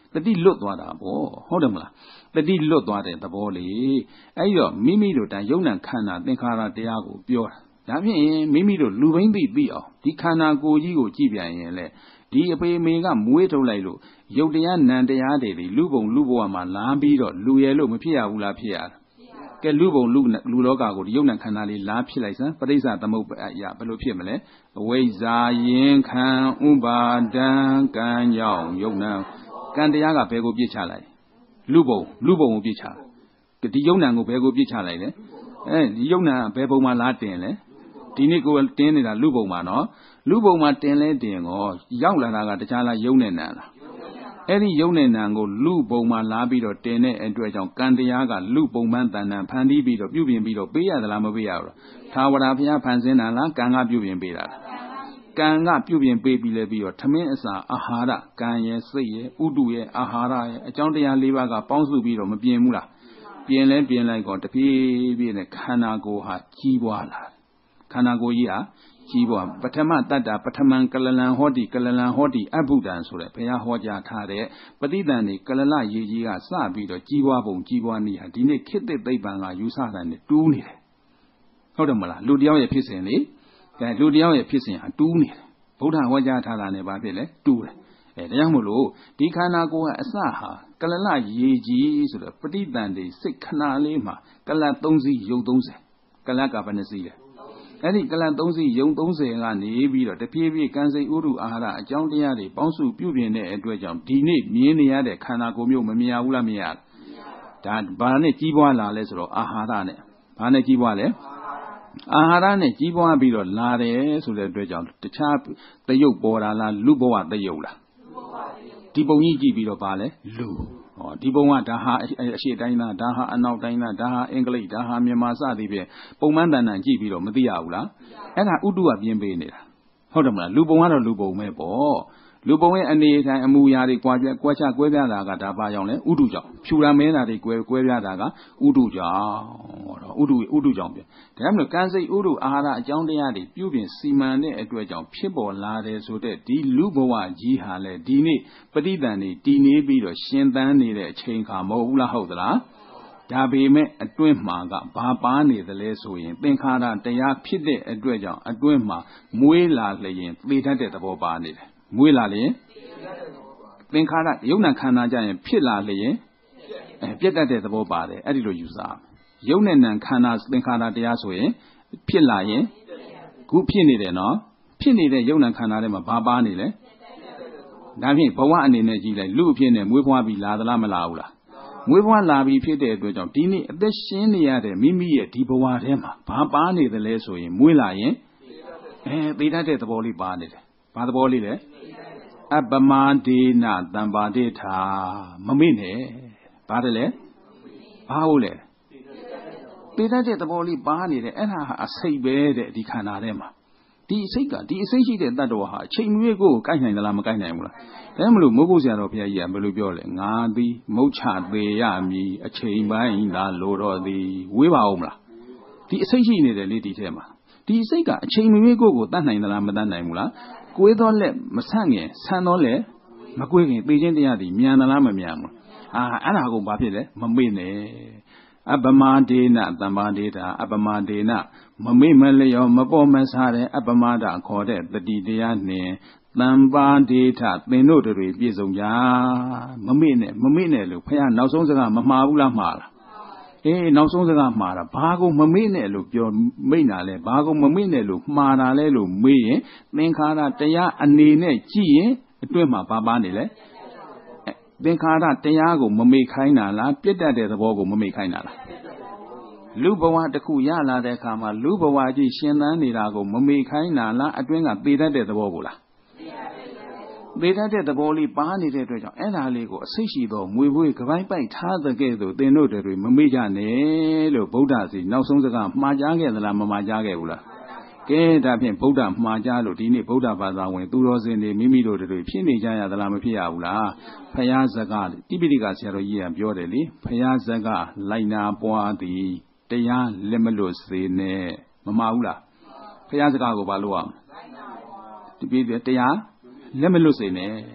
Speaker 1: တတိလွတ်သွားတာပေါ့ဟုတ်တယ်မလားတတိလွတ်သွားတဲ့သဘောလေအဲ့တော့မိမိတို့ဒါယုံ nant ခန္ဓာသင်္ခါရတရားကိုပြောတာဒါဖြင့်မိမိတို့လူဘိန်းသိအောင်ဒီခန္ဓာကိုယ်ကြီးကိုကြည့်ပြန်ရင်လေဒီအပေမေကမွေးထုတ်လိုက်လို့ယုတ်တရားနံတရားတွေလူဘုံလူဘဝမှာလာပြီးတော့လူရဲလို့မဖြစ်ရဘူးလားဖြစ်ရတာကဲလူဘုံလူလောကကိုဒီယုတ် nant ခန္ဓာလေးလာဖြစ်လိုက်စမ်းပဋိစ္စသမုပ္ပါဒ်ဘယ်လိုဖြစ်မလဲအဝိဇ္ဇာယင်ခံဥပါဒံကံကြောင့်ယုတ် nant ကံတရားကဘယ်ကိုပြစ်ချလိုက်လူဘုံကိုပြစ်ချဒီယုတ် nant ကိုဘယ်ကိုပြစ်ချလိုက်လဲဒီယုတ် nant ဘယ်ဘုံမှာလာတင်လဲဒီနေ့ကိုတင်းနေတာလူဘုံမှာနော်လူဘုံမှာတင်လဲတင်ကောရောက်လာတာကတခြားလားယုံနဲ့နံလားအဲ့ဒီယုံနဲ့နံကိုလူဘုံမှာလာပြီးတော့တင်တဲ့အတွက်ကြောင့်ကံတရားကလူပုံမှန်တန်တန်ဖန်တီးပြီးတော့ပြုပြင်ပြီးတော့ပေးရသလားမပေးရဘူးသာဝရဘုရားဖန်ဆင်းတာလားကံကပြုပြင်ပေးတာလားကံကပြုပြင်ပေးပြီးလဲပြီးတော့ထမင်းအစာအာဟာရကံရဲ့စိတ်ရဲ့ဥတုရဲ့အာဟာရရဲ့အကြောင်းတရား၄ပါးကပေါင်းစုပြီးတော့မပြင်ဘူးလားပြင်လဲပြင်လိုက်ကောတဖြည်းဖြည်းနဲ့ခန္ဓာကိုယ်ဟာကြီးပွားလာခန္ဓာကိုယ်ကြီးဟာကြီးပွားပထမတတ္တပထမံကလလံဟောတိကလလံဟောတိအဘုဒ္ဓံဆိုတဲ့ဘုရားဟောကြားထားတဲ့ပဋိသန္ဓေကလလရေကြီးကစပြီးတော့ကြီးပွားပုံကြီးပွားနည်းဟာဒီနေ့ခေတ်သစ်သိပ္ပံကယူဆတာနဲ့တူးနေတယ်ဟုတ်တယ်မလားလူတယောက်ရဲ့ဖြစ်စဉ်လေလူတယောက်ရဲ့ဖြစ်စဉ်ဟာတူးနေတယ်ဗုဒ္ဓဟောကြားထားတာနဲ့ဘာဖြစ်လဲတူးတယ်ဒါကြောင့်မို့လို့ဒီခန္ဓာကိုယ်ကအစဟာကလလရေကြီးဆိုတော့ပဋိသန္ဓေစိတ်ခဏလေးမှာကလ3စီးယုတ်30ကလကဘယ်နှစီးလဲအဲ့ဒီကလ3စီးယုံ30ကနေပြီးတော့တဖြည်းဖြည်းကံစိတ်ဥရုအာဟာရအကြောင်းတရားတွေပေါင်းစုပြုပြင်တဲ့အတွက်ကြောင့်ဒီနေ့မြင်နေရတဲ့ခန္ဓာကိုယ်မျိုးမမြင်ရဘူးလားမမြင်ရဒါဘာနဲ့ကြီးပွားလာလဲဆိုတော့အာဟာရနဲ့ဘာနဲ့ကြီးပွားလဲအာဟာရနဲ့ကြီးပွားပြီးတော့လာတယ်ဆိုတဲ့အတွက်ကြောင့်တခြားတယုတ်ပေါ်တာလားလူဘဝတယုတ်လားဒီပုံကြီးကြည့်ပြီးတော့ပါလဲလူဒီပုံကဒါဟာအရှိတိုင်းသားဒါဟာအနောက်တိုင်းသားဒါဟာအင်္ဂလိပ်ဒါဟာမြန်မာစသည်ဖြင့်ပုံမှန်တန်တန်ကြည့်ပြီးတော့မသိရဘူးလားအဲ့ဒါဥတုကပြင်းပေးနေတာဟုတ်တယ်မလားလူပုံကတော့လူပုံပဲပေါ့လူပုံရဲ့အနေအထိုင်အမူအရာတွေကွာခြားကွဲပြားတာကဒါပါကြောင့်လဲဥတုကြောင့်ဖြူတာမဲတာတွေကွဲပြားတာကဥတုကြောင့်ဥတုကြောင့်ပြဒါမှမဟုတ်ကံစိတ်ဥတုအာဟာရအကြောင်းတရားတွေပြုပြင်စီမံတဲ့အတွက်ကြောင့်ဖြစ်ပေါ်လာတယ်ဆိုတဲ့ဒီလူဘဝကြီးဟာလဲဒီနေ့ပဋိသန္ဓေတည်နေပြီးတော့ရှင်သန်နေတဲ့အချိန်ခါမဟုတ်ဘူးလားဟုတ်သလားဒါပေမဲ့အတွင်းမှာကဘာပါနေသလဲဆိုရင်သင်္ခါရတရားဖြစ်တဲ့အတွက်ကြောင့်အတွင်းမှာမွေးလာလျင်သိတတ်တဲ့သဘောပါနေတယ်မွေးလာလျင်သင်္ခါရယုံ nant ခန္ဓာကြရင်ဖြစ်လာလျင်ပြတ်တတ်တဲ့သဘောပါတယ်အဲ့ဒီလိုယူဆယုံနဲ့ nant ခန္ဓာသင်္ခါရတရားဆိုရင်ဖြစ်လာရင်ခုဖြစ်နေတယ်နော်ဖြစ်နေတဲ့ယုံ nant ခန္ဓာထဲမှာဘာပါနေလဲဒါဖြင့်ဘဝအနေနဲ့ကြည့်လိုက်လူအဖြစ်နဲ့မွေးဖွားပြီးလာသလားမလာဘူးလားမွေးဖွားလာပြီးဖြစ်တဲ့အတွက်ကြောင့်ဒီနေ့အသက်ရှင်နေရတဲ့မိမိရဲ့ဒီဘဝထဲမှာဘာပါနေသလဲဆိုရင်မွေးလာရင်သိတတ်တဲ့သဘောလေးပါနေတယ်ဘာသဘောလေးလဲအပမဒေနတံပါတိထာမမေ့နဲ့ဘာတယ်လဲဘာဟုတ်လဲသိတတ်တဲ့သဘောလေးပါနေတယ်အဲ့ဒါဟာအစိတ်ပဲတဲ့ဒီခန္ဓာထဲမှာဒီအစိတ်ရှိတဲ့တတ္တဝါဟာအချိန်မရွေးကိုကိုက်နိုင်သလားမကိုက်နိုင်ဘူးလားဒါမှမလို့မိုးကုတ်ဆရာတော်ဘုရားကြီးကဘယ်လိုပြောလဲငါသည်မုတ်ချသေးရမည်အချိန်ပိုင်းသာလိုတော့သည်ဝေးပါဦးမလားဒီအစိတ်ရှိနေတယ်လေဒီထဲမှာဒီအစိတ်ကအချိန်မရွေးကိုတတ်နိုင်သလားမတတ်နိုင်ဘူးလားကိုယ်သောလက်မဆန့်ခင်ဆန့်သောလက်မကွေးခင်သိချင်းတရားသည်မြန်သလားမမြန်ဘူးအဲ့ဒါကိုဘာဖြစ်လဲမမေ့နဲ့အပမဒေနတံပါဒေတာအပမဒေနမမေ့မလျော်မပေါ်မစားတဲ့အပမဒခေါ်တဲ့တတိတရားနှင့်တံပါဒေထသင်တို့တွေပြည့်စုံကြမမေ့နဲ့လို့ဘုရားနောက်ဆုံးစကားမမှားဘူးလားမှားလားနောက်ဆုံးစကားမှားတာဘာကိုမမေ့နဲ့လို့ပြောမိတ်တာလဲဘာကိုမမေ့နဲ့လို့မှားတာလဲလို့မေးရင်သင်္ခါရတရားအနေနဲ့ကြည့်ရင်အတွင်းမှာဘာပါနေလဲသင်္ခါရတရားကိုမမေ့ခိုင်းတာလားပြတ်တတ်တဲ့သဘောကိုမမေ့ခိုင်းတာလားလူဘဝတစ်ခုရလာတဲ့အခါမှာလူဘဝကြီးရှင်သန်နေတာကိုမမေ့ခိုင်းတာလားအတွင်းကသိတတ်တဲ့သဘောကိုလားသိတတ်တဲ့သဘောလေးပါနေတဲ့အတွက်ကြောင့်အဲ့ဒါလေးကိုအစိတ်ရှိသောမွေပွေးကပိုင်းပိုက်ထားတဲ့ကဲ့သို့သင်တို့တွေမမေ့ကြနဲ့လို့ဗုဒ္ဓစီနောက်ဆုံးစကားမှားကြားခဲ့သလားမမှားကြားခဲ့ဘူးလားကဲဒါဖြင့်ဗုဒ္ဓမှားကြားလို့ဒီနေ့ဗုဒ္ဓဘာသာဝင်သူတော်စင်တွေမိမိတို့တွေဖြစ်နေကြရသလားမဖြစ်ရဘူးလားဖယားစကားတိပိဋကဆရာတော်ကြီးကပြောတယ်လေဖယားစကားလိုက်နာပွားသည်တရားလက်မလွတ်စေနဲ့မမှားဘူးလားဖယားစကားကိုဘာလို့အောင်ဒီတရားလက်မလွတ်စေနဲ့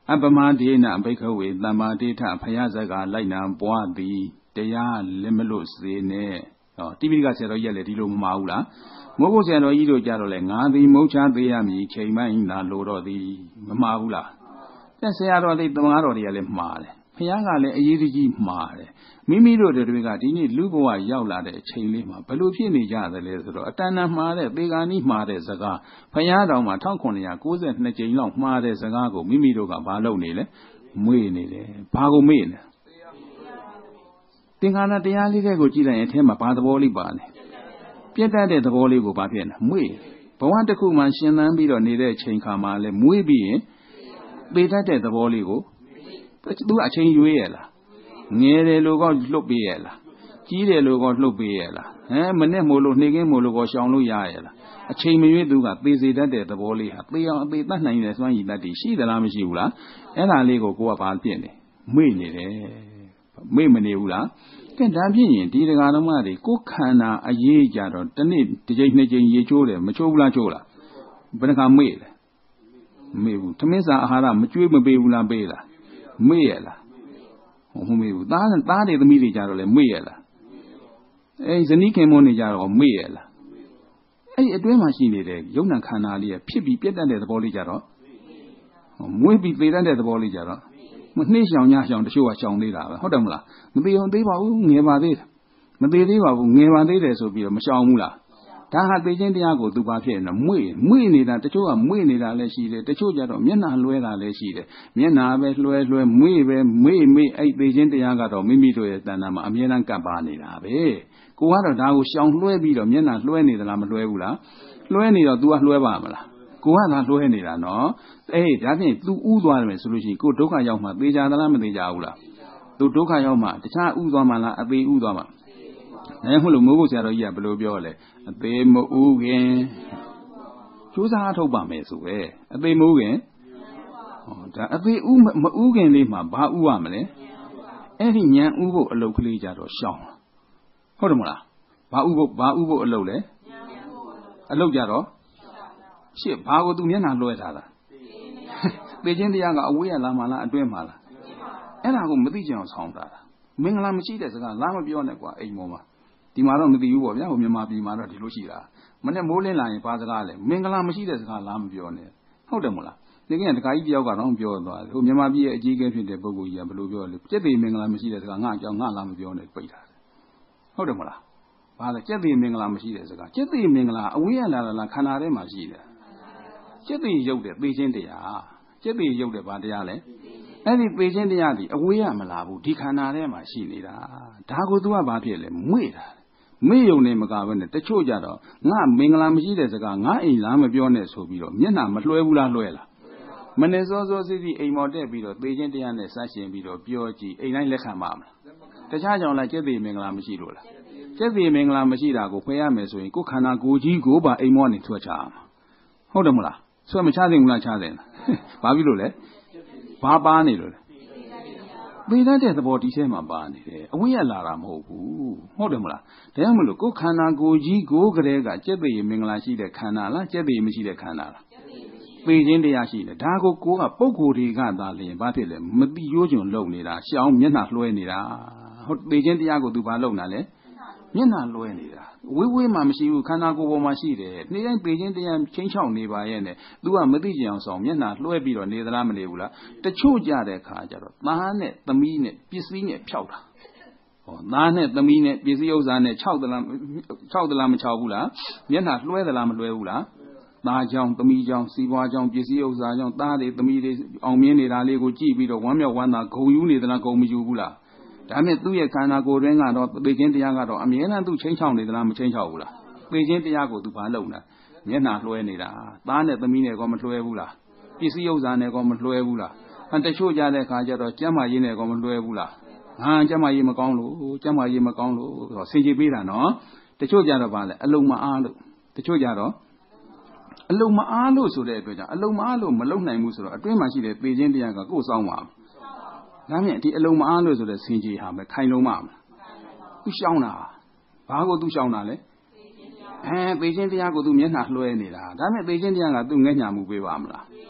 Speaker 1: အပမဒေနဘိက္ခဝေသမ္မာဒိဋ္ဌဖယားစကားလိုက်နာပွားသည်တရားလက်မလို့စေနဲ့တိပိဋကဆရာတော်ကြီးကလည်းဒီလိုမမှားဘူးလားမိုးကုတ်ဆရာတော်ကြီးတို့ကြတော့လေငါသည်မုတ်ချသေးရမည်ချိန်ပိုင်းသာလိုတော့သည်မမှားဘူးလားဆရာတော်တွေသမားတော်တွေကလည်းမှားတယ်ဖယားကလည်းအရေးကြီးမှားတယ်မိမိတို့တွေကဒီနေ့လူဘဝရောက်လာတဲ့အချိန်လေးမှာဘယ်လိုဖြစ်နေကြသလဲဆိုတော့အတဏ္ဍမှားတဲ့သေဂာနိမှားတဲ့စကားဖယားတော်မှာ1992ကြိမ်လောက်မှားတဲ့စကားကိုမိမိတို့ကဘာလုပ်နေလဲမွေ့နေတယ်ဘာကိုမေ့လဲသင်္ခါရတရားလေးတွေကိုကြည့်လိုက်ရင်အထဲမှာဘာသဘောလေးပါလဲပြတ်တတ်တဲ့သဘောလေးကိုဘာဖြစ်လဲမွေ့ဘဝတစ်ခုမှရှင်သန်ပြီးတော့နေတဲ့အချိန်ခါမှာလဲမွေ့ပြီးရင်ပေတတ်တဲ့သဘောလေးကိုသူအချိန်ရွေးရလားငယ်တယ်လို့ကလှုပ်ပေးရလားကြီးတယ်လို့ကလှုပ်ပေးရလားမနဲ့မို့လို့နေကင်းမို့လို့ကရှောင်လို့ရရလားအချိန်မရွေးသူကသေစေတတ်တဲ့သဘောလေးဟာသေအောင်အသေးတတ်နိုင်တဲ့စွမ်းရည်တတ်တည်ရှိသလားမရှိဘူးလားအဲ့ဒါလေးကိုကိုကဘာဖြစ်နေမေ့နေတယ်မေ့မနေဘူးလားကဲဒါဖြစ်ရင်ဒီတရားတော်မတွေကိုခန္ဓာအရေးကြတော့တစ်နေ့တစ်ချိန်နှစ်ချိန်ရေချိုးတယ်မချိုးဘူးလားချိုးလားဘယ်နှခါမေ့လဲမေ့ဘူးသမင်းစာအာဟာရမကျွေးမပေးဘူးလားပေးလားမေ့ရလားမမေ့ဘူးသားတွေသမီးတွေကြတော့လေမေ့ရလားဇနီးခင်မွန်းတွေကြတော့မေ့ရလားအဲ့အတွင်းမှာရှိနေတဲ့ယုံနာခန္ဓာလေးဖြစ်ပြီးပြတ်တတ်တဲ့သဘောလေးကြတော့မွေးပြီးသေတတ်တဲ့သဘောလေးကြတော့မနှိမ့်ရှောင်ညရှောင်တချို့ကရှောင်သေးတာပဲဟုတ်တယ်မလားမသေးအောင်သေးပါဘူးငယ်ပါသေးတယ်မသေးသေးပါဘူးငယ်ပါသေးတယ်ဆိုပြီးတော့မရှောင်ဘူးလားဒါဟာသိချင်းတရားကိုသူဘာဖြစ်နေလဲမွေ့နေတာတချို့ကမွေ့နေတာလည်းရှိတယ်တချို့ကြတော့မျက်နှာလွှဲတာလည်းရှိတယ်မျက်နှာပဲလွှဲမွေ့ပဲမေ့အဲ့သိချင်းတရားကတော့မိမိတို့ရဲ့တဏ္ဍာမှာအမြဲတမ်းကပ်ပါနေတာပဲကိုကတော့ဒါကိုရှောင်လွှဲပြီးတော့မျက်နှာလွှဲနေသလားမလွှဲဘူးလားလွှဲနေတော့ तू ကလွှဲပါမလားကိုကသာလွှဲနေတာနော်ဒါဖြင့် तू ဥသွားတယ်ဆိုလို့ရှိရင်ကိုဒုက္ခရောက်မှသေချာသလားမသေချာဘူးလား तू ဒုက္ခရောက်မှတခြားဥသွားမှလားအသေးဥသွားမှဟုတ်လို့မိုးကုတ်ဆရာတော်ကြီးကဘယ်လိုပြောလဲအသေးမဥခင်ကျိုးစားထုတ်ပါမယ်ဆိုပဲအသေးမဥခင်ဒါအသေးဥမဥခင်လေးမှာဘာဥရမလဲအဲ့ဒီဉာဏ်ဥဖို့အလုတ်ကလေးကြတော့ရှောင်းဟုတ်တယ်မလားဘာဥဖို့အလုတ်လဲအလုတ်ကြတော့ရှစ်ဘာကိုသူမျက်နှာလွှဲထားတာသေခြင်းတရားကအဝေးရလာမှလားအတွင်းမှလားအဲ့ဒါကိုမသိကြအောင်ဆောင်းတာမင်္ဂလာမရှိတဲ့စကားလာမပြောနဲ့ကွာအိမ်ပေါ်မှာဒီမှာတော့မသိဘူးပေါ့ဗျာဟိုမြန်မာပြည်မှာတော့ဒီလိုရှိတာမနဲ့မိုးလင်းလာရင်ဘာစကားလဲမင်္ဂလာမရှိတဲ့စကားလာမပြောနဲ့ဟုတ်တယ်မလားဒီကနေ့တခါကြီးတယောက်ကတော့ပြောသွားတယ်ဟိုမြန်မာပြည်ရဲ့အကြီးအကဲဖြစ်တဲ့ပုဂ္ဂိုလ်ကြီးကဘယ်လိုပြောလဲကြက်သေးမင်္ဂလာမရှိတဲ့စကားငါအကြောင်းငါလာမပြောနဲ့ပိတ်တာဟုတ်တယ်မလားဘာလဲကြက်သေးမင်္ဂလာမရှိတဲ့စကားကြက်သေးမင်္ဂလာအဝေးရလာလားခန္ဓာထဲမှာရှိတယ်ကြက်သေးရုပ်တဲ့သေခြင်းတရားကြက်သေးရုပ်တဲ့ဘာတရားလဲအဲ့ဒီသေခြင်းတရားဒီအဝေးရမလာဘူးဒီခန္ဓာထဲမှာရှိနေတာဒါကို तू ကဘာဖြစ်လဲမွေ့တာမေ့ယုံနေမကဘဲနဲ့တချို့ကြတော့ငါမင်္ဂလာမရှိတဲ့စကားငါအိမ်လားမပြောနဲ့ဆိုပြီးတော့မျက်နှာမလွှဲဘူးလားလွှဲလားမနေ့စောစောစီးစီးအိမ်မော်တက်ပြီးတော့သေခြင်းတရားနဲ့ဆက်ရှင်ပြီးတော့ပြောကြည့်အိမ်တိုင်းလက်ခံပါမလားတခြားကြောင့်လားကျက်သေးမင်္ဂလာမရှိလို့လားကျက်သေးမင်္ဂလာမရှိတာကိုဖွယ်ရမယ်ဆိုရင်ကိုယ်ခန္ဓာကိုယ်ကြီးကိုပါအိမ်မော်နေထွက်ချရမှာဟုတ်တယ်မလားဆွဲမချသင့်ဘူးလားချသင့်လားဘာဖြစ်လို့လဲဘာပါနေလို့လဲသေတတ်တဲ့သဘောဒီထဲမှာပါနေတယ်အဝိယလာတာမဟုတ်ဘူးဟုတ်တယ်မလားဒါကြောင့်မလို့ကိုယ်ခန္ဓာကိုယ်ကြီးကိုကလေးကကျက်သေးမင်္ဂလာရှိတဲ့ခန္ဓာလားကျက်သေးမရှိတဲ့ခန္ဓာလားသေခြင်းတရားရှိတယ်ဒါကိုကိုကပုဂ္ဂိုလ်တွေကသာလျှင်ဘာဖြစ်လဲမတိရိုးကျွန်လုံနေတာရှောင်းမျက်နှာလွှဲနေတာဟုတ်သေခြင်းတရားကိုသူဘာလုပ်တာလဲမျက်နှာလွှဲနေတာဝေးမှမရှိဘူးခန္ဓာကိုယ်ပေါ်မှာရှိတယ်နေ့တိုင်းသေခြင်းတရားချင်းချောက်နေပါရဲ့နဲ့ तू ကမသိကြအောင်ဆောင်မျက်နှာလွှဲပြီးတော့နေသလားမနေဘူးလားတချို့ကြတဲ့ခါကျတော့သားနဲ့သမီးနဲ့ပစ္စည်းနဲ့ဖြောက်တာသားနဲ့သမီးနဲ့ပစ္စည်းဥစ္စာနဲ့ခြောက်သလားမခြောက်ဘူးလားမျက်နှာလွှဲသလားမလွှဲဘူးလားသားကြောင့်သမီးကြောင့်စီးပွားကြောင့်ပစ္စည်းဥစ္စာကြောင့်သားတွေသမီးတွေအောင်မြင်နေတာလေးကိုကြည့်ပြီးတော့ဝမ်းမြောက်ဝမ်းသာဂုဏ်ယူနေသလားဂုဏ်မယူဘူးလားဒါမဲ့သူ့ရဲ့ခန္ဓာကိုယ်တွင်းကတော့သေခြင်းတရားကတော့အမြဲတမ်းသူချင်းချောင်းနေသလားမချင်းချောက်ဘူးလားသေခြင်းတရားကိုသူဘာလုပ်လဲမျက်နှာလွှဲနေတာသားနဲ့သမီးနဲ့ကောမလွှဲဘူးလားပစ္စည်းဥစ္စာနဲ့ကောမလွှဲဘူးလားတချို့ကြတဲ့ခါကျတော့ကျမ်းမာရေးနဲ့ကောမလွှဲဘူးလားကျမ်းမာရေးမကောင်းလို့ဆင်ခြင်ပေးတာနော်တချို့ကြတော့ဗာလဲအလုံးမအားလို့တချို့ကြတော့အလုံးမအားလို့ဆိုတဲ့အတွက်ကြောင့်အလုံးမအားလို့မလုံနိုင်ဘူးဆိုတော့အတွင်းမှာရှိတဲ့သေခြင်းတရားကကိုယ်စောင်းပါဒါဖြင့်ဒီအလုံးမအားလို့ဆိုတဲ့ဆင်ခြင်ဟာပဲခိုင်လုံးမလားသူရှောင်းတာဘာကိုသူရှောင်းတာလဲသေခြင်းတရားကိုသူမျက်နှာလွှဲနေတာဒါမဲ့သေခြင်းတရားကသူငဲ့ညာမှုပေးပါမလား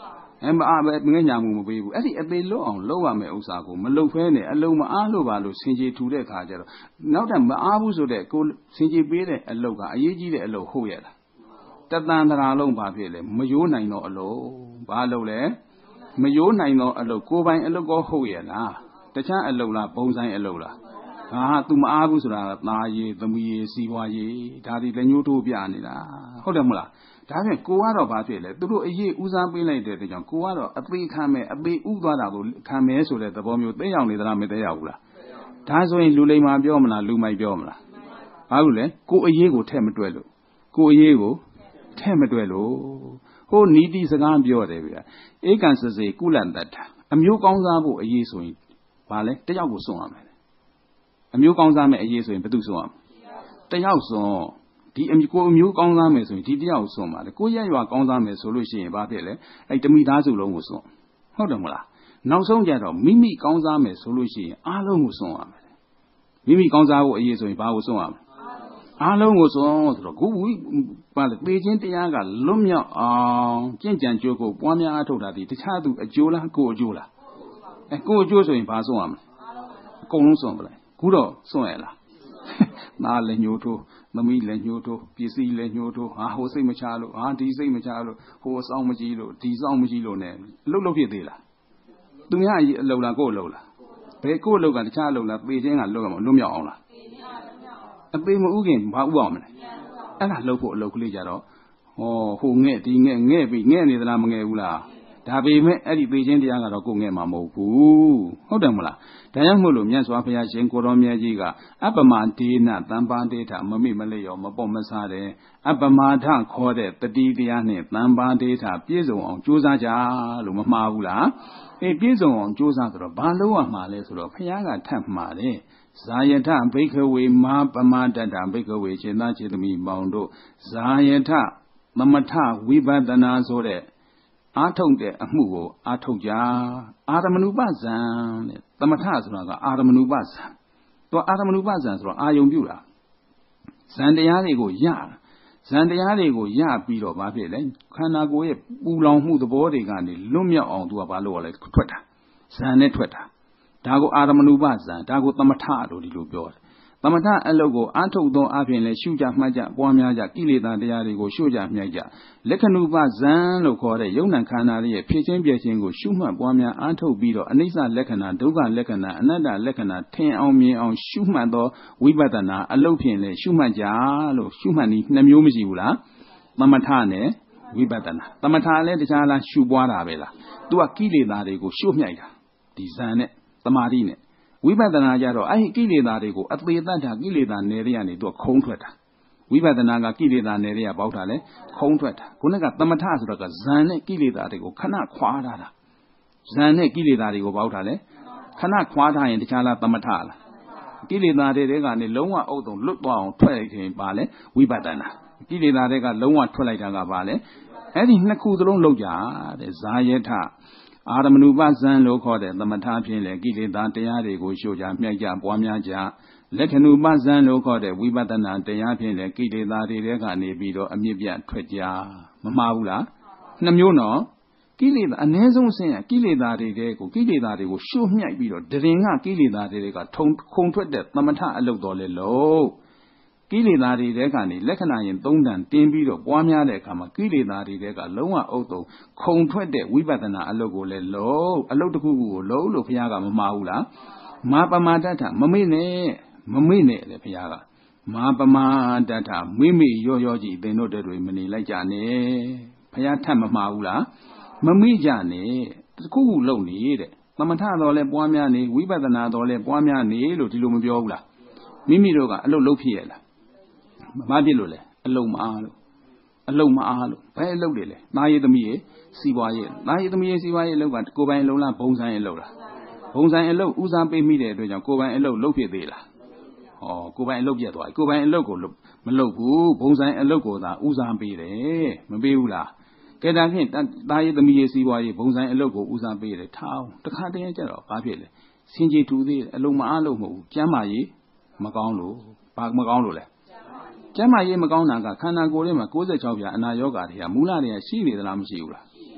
Speaker 1: ငဲ့ညာမှုမပေးဘူးအဲ့ဒီအသေးလွတ်အောင်လုပ်ရမယ်ဥစ္စာကိုမလုပ်ဖဲနဲ့အလုံးမအားလို့ပါလို့ဆင်ခြေထူတဲ့ခါကျတော့နောက်ထပ်မအားဘူးဆိုတဲ့ကိုဆင်ခြေပေးတဲ့အလုပ်ကအရေးကြီးတဲ့အလုပ်ဟုတ်ရဲ့လားတသံတရာလုံးဘာဖြစ်လဲမယိုးနိုင်တော့အလုပ်ဘာလုပ်လဲမယိုးနိုင်တော့အလုပ်ကိုပိုင်အလုပ်ကောဟုတ်ရဲ့လားတခြားအလုပ်လားဘုံဆိုင်အလုပ်လားသူမအားဘူးဆိုတာသားရေးသမီးရေးစီးပွားရေးဒါဒီလက်ညှိုးထိုးပြနေတာဟုတ်တယ်မလားဒါဖြင့်ကိုကတော့ဘာဖြစ်လဲသူတို့အရေးဦးစားပေးလိုက်တဲ့အတွက်ကြောင့်ကိုကတော့အသေးခံမယ်အသေးဥသွားတာကိုခံမယ်ဆိုတဲ့သဘောမျိုးသိရောက်နေသလားမသိရောက်ဘူးလားဒါဆိုရင်လူလိမ္မာပြောမလားလူမိုက်ပြောမလားဘာလို့လဲကိုအရေးကိုထည့်မတွက်လို့ကိုအရေးကိုထည့်မတွက်လို့ဟိုနီတိစကားပြောတယ်ဗျာဧကံစစေကုလတ္တအမျိုးကောင်းစားဖို့အရေးဆိုရင်ဘာလဲတယောက်ကိုစွန့်ရမယ်အမျိုးကောင်းစားမယ်အရေးဆိုရင်ဘယ်သူစွန့်ရမလဲတယောက်စွန့်ဒီကိုအမျိုးကောင်းစားမယ်ဆိုရင်ဒီတယောက်စွန့်ပါလေကိုရက်ရွာကောင်းစားမယ်ဆိုလို့ရှိရင်ဘာဖြစ်လဲအဲ့တမိသားစုလုံးကိုစွန့်ဟုတ်တယ်မလားနောက်ဆုံးကြတော့မိမိကောင်းစားမယ်ဆိုလို့ရှိရင်အားလုံးကိုစွန့်ရမယ်မိမိကောင်းစားဖို့အရေးဆိုရင်ဘာကိုစွန့်ရမလဲအားလုံးကိုစွန့်ဆိုတော့ကိုဘာလဲပေခြင်းတရားကလွတ်မြောက်အောင်ကြင်ကြံကြိုးကိုပွားများအားထုတ်တာဒီတခြားသူအကျိုးလားကိုအကျိုးလားကိုအကျိုးဆိုရင်ဘာစွန့်ရမလဲအကုန်လုံးစွန့်ပလိုက်ခုတော့စွန့်ရလားသားလည်းညှိုးထိုးသမီးလည်းညှိုးထိုးပစ္စည်းလည်းညှိုးထိုးဟိုစိတ်မချလို့ဒီစိတ်မချလို့ဟိုအဆောင်မကြီးလို့ဒီဆောင်မကြီးလို့ ਨੇ အလုပ်လုပ်ဖြစ်သေးလားသူများအလုပ်လားကိုယ်အလုပ်လားဘယ်ကိုယ်အလုပ်ကတခြားအလုပ်လားပေခြင်းကလုပ်ရမှာလွတ်မြောက်အောင်လားအပေမဥခင်ဘာဥအောင်မလဲအဲ့ဒါလုပ်ဖို့အလုပ်ကလေးကြတော့ဟိုငဲ့ဒီငဲ့ပြီးငဲ့နေသလားမငဲ့ဘူးလားဒါပေမဲ့အဲ့ဒီပေခြင်းတရားကတော့ကိုယ်ငဲ့မှာမဟုတ်ဘူးဟုတ်တယ်မလားဒါကြောင့်မို့လို့မြတ်စွာဘုရားရှင်ကိုတော်မြတ်ကြီးကအပမဒေနတံပါဒေထမမိမလျောမပေါ့မစားတဲ့အပမာထခေါ်တဲ့တတိတရားနဲ့တံပါဒေထပြည့်စုံအောင်ကြိုးစားကြလို့မမှားဘူးလားပြည့်စုံအောင်ကြိုးစားဆိုတော့ဘာလို့ရမှာလဲဆိုတော့ဘုရားကထပ်မှာတယ်ဇာယထဘိက္ခဝေမဟာပမာတတ္တဘိက္ခဝေခြေသားခြေသမီးမောင်တို့ဇာယထသမထဝိပဿနာဆိုတဲ့အာထုတ်တဲ့အမှုကိုအာထုတ်ကြအာရမဏုပဇံတဲ့သမထဆိုတာကအာရမဏုပဇံသူအာရမဏုပဇံဆိုတော့အာယုံပြုတာဇံတရားတွေကိုရဇံတရားတွေကိုရပြီးတော့ဘာဖြစ်လဲခန္ဓာကိုယ်ရဲ့ပူလောင်မှုသဘောတွေကနေလွတ်မြောက်အောင်သူကဘာလို့လဲထွက်တာဇံနဲ့ထွက်တာဒါကိုအာရမဏုပဇံဒါကိုသမထလို့ဒီလိုပြောတယ်သမထအလုပ်ကိုအာထုတ်သောအပြင်လည်းရှုကြမှတ်ကြပွားများကြကိလေသာတရားတွေကိုရှုကြမြတ်ကြလက္ခဏုပဇံလို့ခေါ်တဲ့ယုံ nant ခန္ဓာရဲ့ဖြစ်ချင်းပြည့်ချင်းကိုရှုမှတ်ပွားများအာထုတ်ပြီးတော့အနိစ္စလက္ခဏာဒုက္ခလက္ခဏာအနတ္တလက္ခဏာထင်အောင်မြင်အောင်ရှုမှတ်သောဝိပဿနာအလုပ်ဖြင့်လည်းရှုမှတ်ကြလို့ရှုမှတ်နည်းနှစ်မျိုးမရှိဘူးလားသမထနဲ့ဝိပဿနာသမထလည်းတခြားလားရှုပွားတာပဲလားသူကကိလေသာတွေကိုရှုမြိုက်တာဒီဇံနဲ့တမာတိနဲ့ဝိပဿနာကြတော့အဲ့ဒီကိလေသာတွေကိုအသေးသက်တာကိလေသာနယ်တွေကနေသူကခုံးထွက်တာဝိပဿနာကကိလေသာနယ်တွေကပေါက်တာလေခုံးထွက်တာခုနကသမထဆိုတော့ကဇန်နဲ့ကိလေသာတွေကိုခဏခွာထားတာဇန်နဲ့ကိလေသာတွေကိုပေါက်တာလေခဏခွာထားရင်တခြားလားသမထလားကိလေသာတွေကနေလုံးဝအုပ်တုံလွတ်သွားအောင်ထွက်လိုက်ရင်ပါလေဝိပဿနာကိလေသာတွေကလုံးဝထွက်လိုက်တာကပါလေအဲ့ဒီနှစ်ခုသလုံးလောက်ကြတဲ့ဇာယထအာရမဏုပဇံလို့ခေါ်တဲ့သမထဖြင့်လေကိလေသာတရားတွေကိုရှုကြမြတ်ကြပွားများကြလက္ခဏုပဇံလို့ခေါ်တဲ့ဝိပဿနာတရားဖြင့်လေကိလေသာတွေကနေပြီးတော့အမြင့်ပြတ်ထွက်ကြမမှားဘူးလားနှစ်မျိုးနော်ကိလေသာအ ਨੇ ဆုံးအဆင့်ကကိလေသာတွေကိုရှုမြိုက်ပြီးတော့ဒရင်ကကိလေသာတွေကခုံထွက်တဲ့သမထအလုပ်တော်လေလို့ကိလေသာတွေကနေလက္ခဏာရင်သုံးတန်တင်းပြီးတော့ပွားများတဲ့အခါမှာကိလေသာတွေကလုံးဝအုပ်တုံခုံထွက်တဲ့ဝိပဿနာအလုပ်ကိုလည်းလုံးအလုပ်တစ်ခုခုကိုလုံးလို့ဘုရားကမမှားဘူးလားမာပမာတ္ထမမေ့နဲ့လေဘုရားကမာပမာတ္ထမိရောကြည့်သင်တို့တွေမနေလိုက်ကြနဲ့ဘုရားထပ်မမှားဘူးလားမမေ့ကြနဲ့တစ်ခုခုလုပ်နေတဲ့သမထတော်လဲပွားများနေဝိပဿနာတော်လဲပွားများနေလို့ဒီလိုမပြောဘူးလားမိမိတို့ကအလုပ်ဖြစ်ရလားဘာဖြစ်လို့လဲအလုံးမအားလို့ဘယ်အလုပ်တွေလဲသားရေးသမီးရေးစီးပွားရေးသားရေးသမီးရေးစီးပွားရေးအလုပ်ကကိုယ်ပိုင်အလုပ်လားဘုံဆိုင်အလုပ်လားဘုံဆိုင်အလုပ်ဦးစားပေးမိတဲ့အတွက်ကြောင့်ကိုယ်ပိုင်အလုပ်လုပ်ဖြစ်သေးလားကိုယ်ပိုင်အလုပ်ပြတ်သွားပြီကိုယ်ပိုင်အလုပ်ကိုမလုပ်ဘူးဘုံဆိုင်အလုပ်ကိုသာဦးစားပေးတယ်မပေးဘူးလားကဲဒါဖြင့်သားရေးသမီးရေးစီးပွားရေးဘုံဆိုင်အလုပ်ကိုဦးစားပေးတယ်ထားအောင်တခါတည်းကျတော့ဘာဖြစ်လဲစင်ကြေတူသေးတယ်အလုံးမအားလို့မဟုတ်ဘူးကျမ်းမာရေးမကောင်းလို့ဘာမကောင်းလို့လဲကျမ်းမာရေးမကောင်းတာကခန္ဓာကိုယ်ထဲမှာ96ပြာအနာရောဂါတွေကမူလတွေကရှိနေသလားမရှိဘူးလား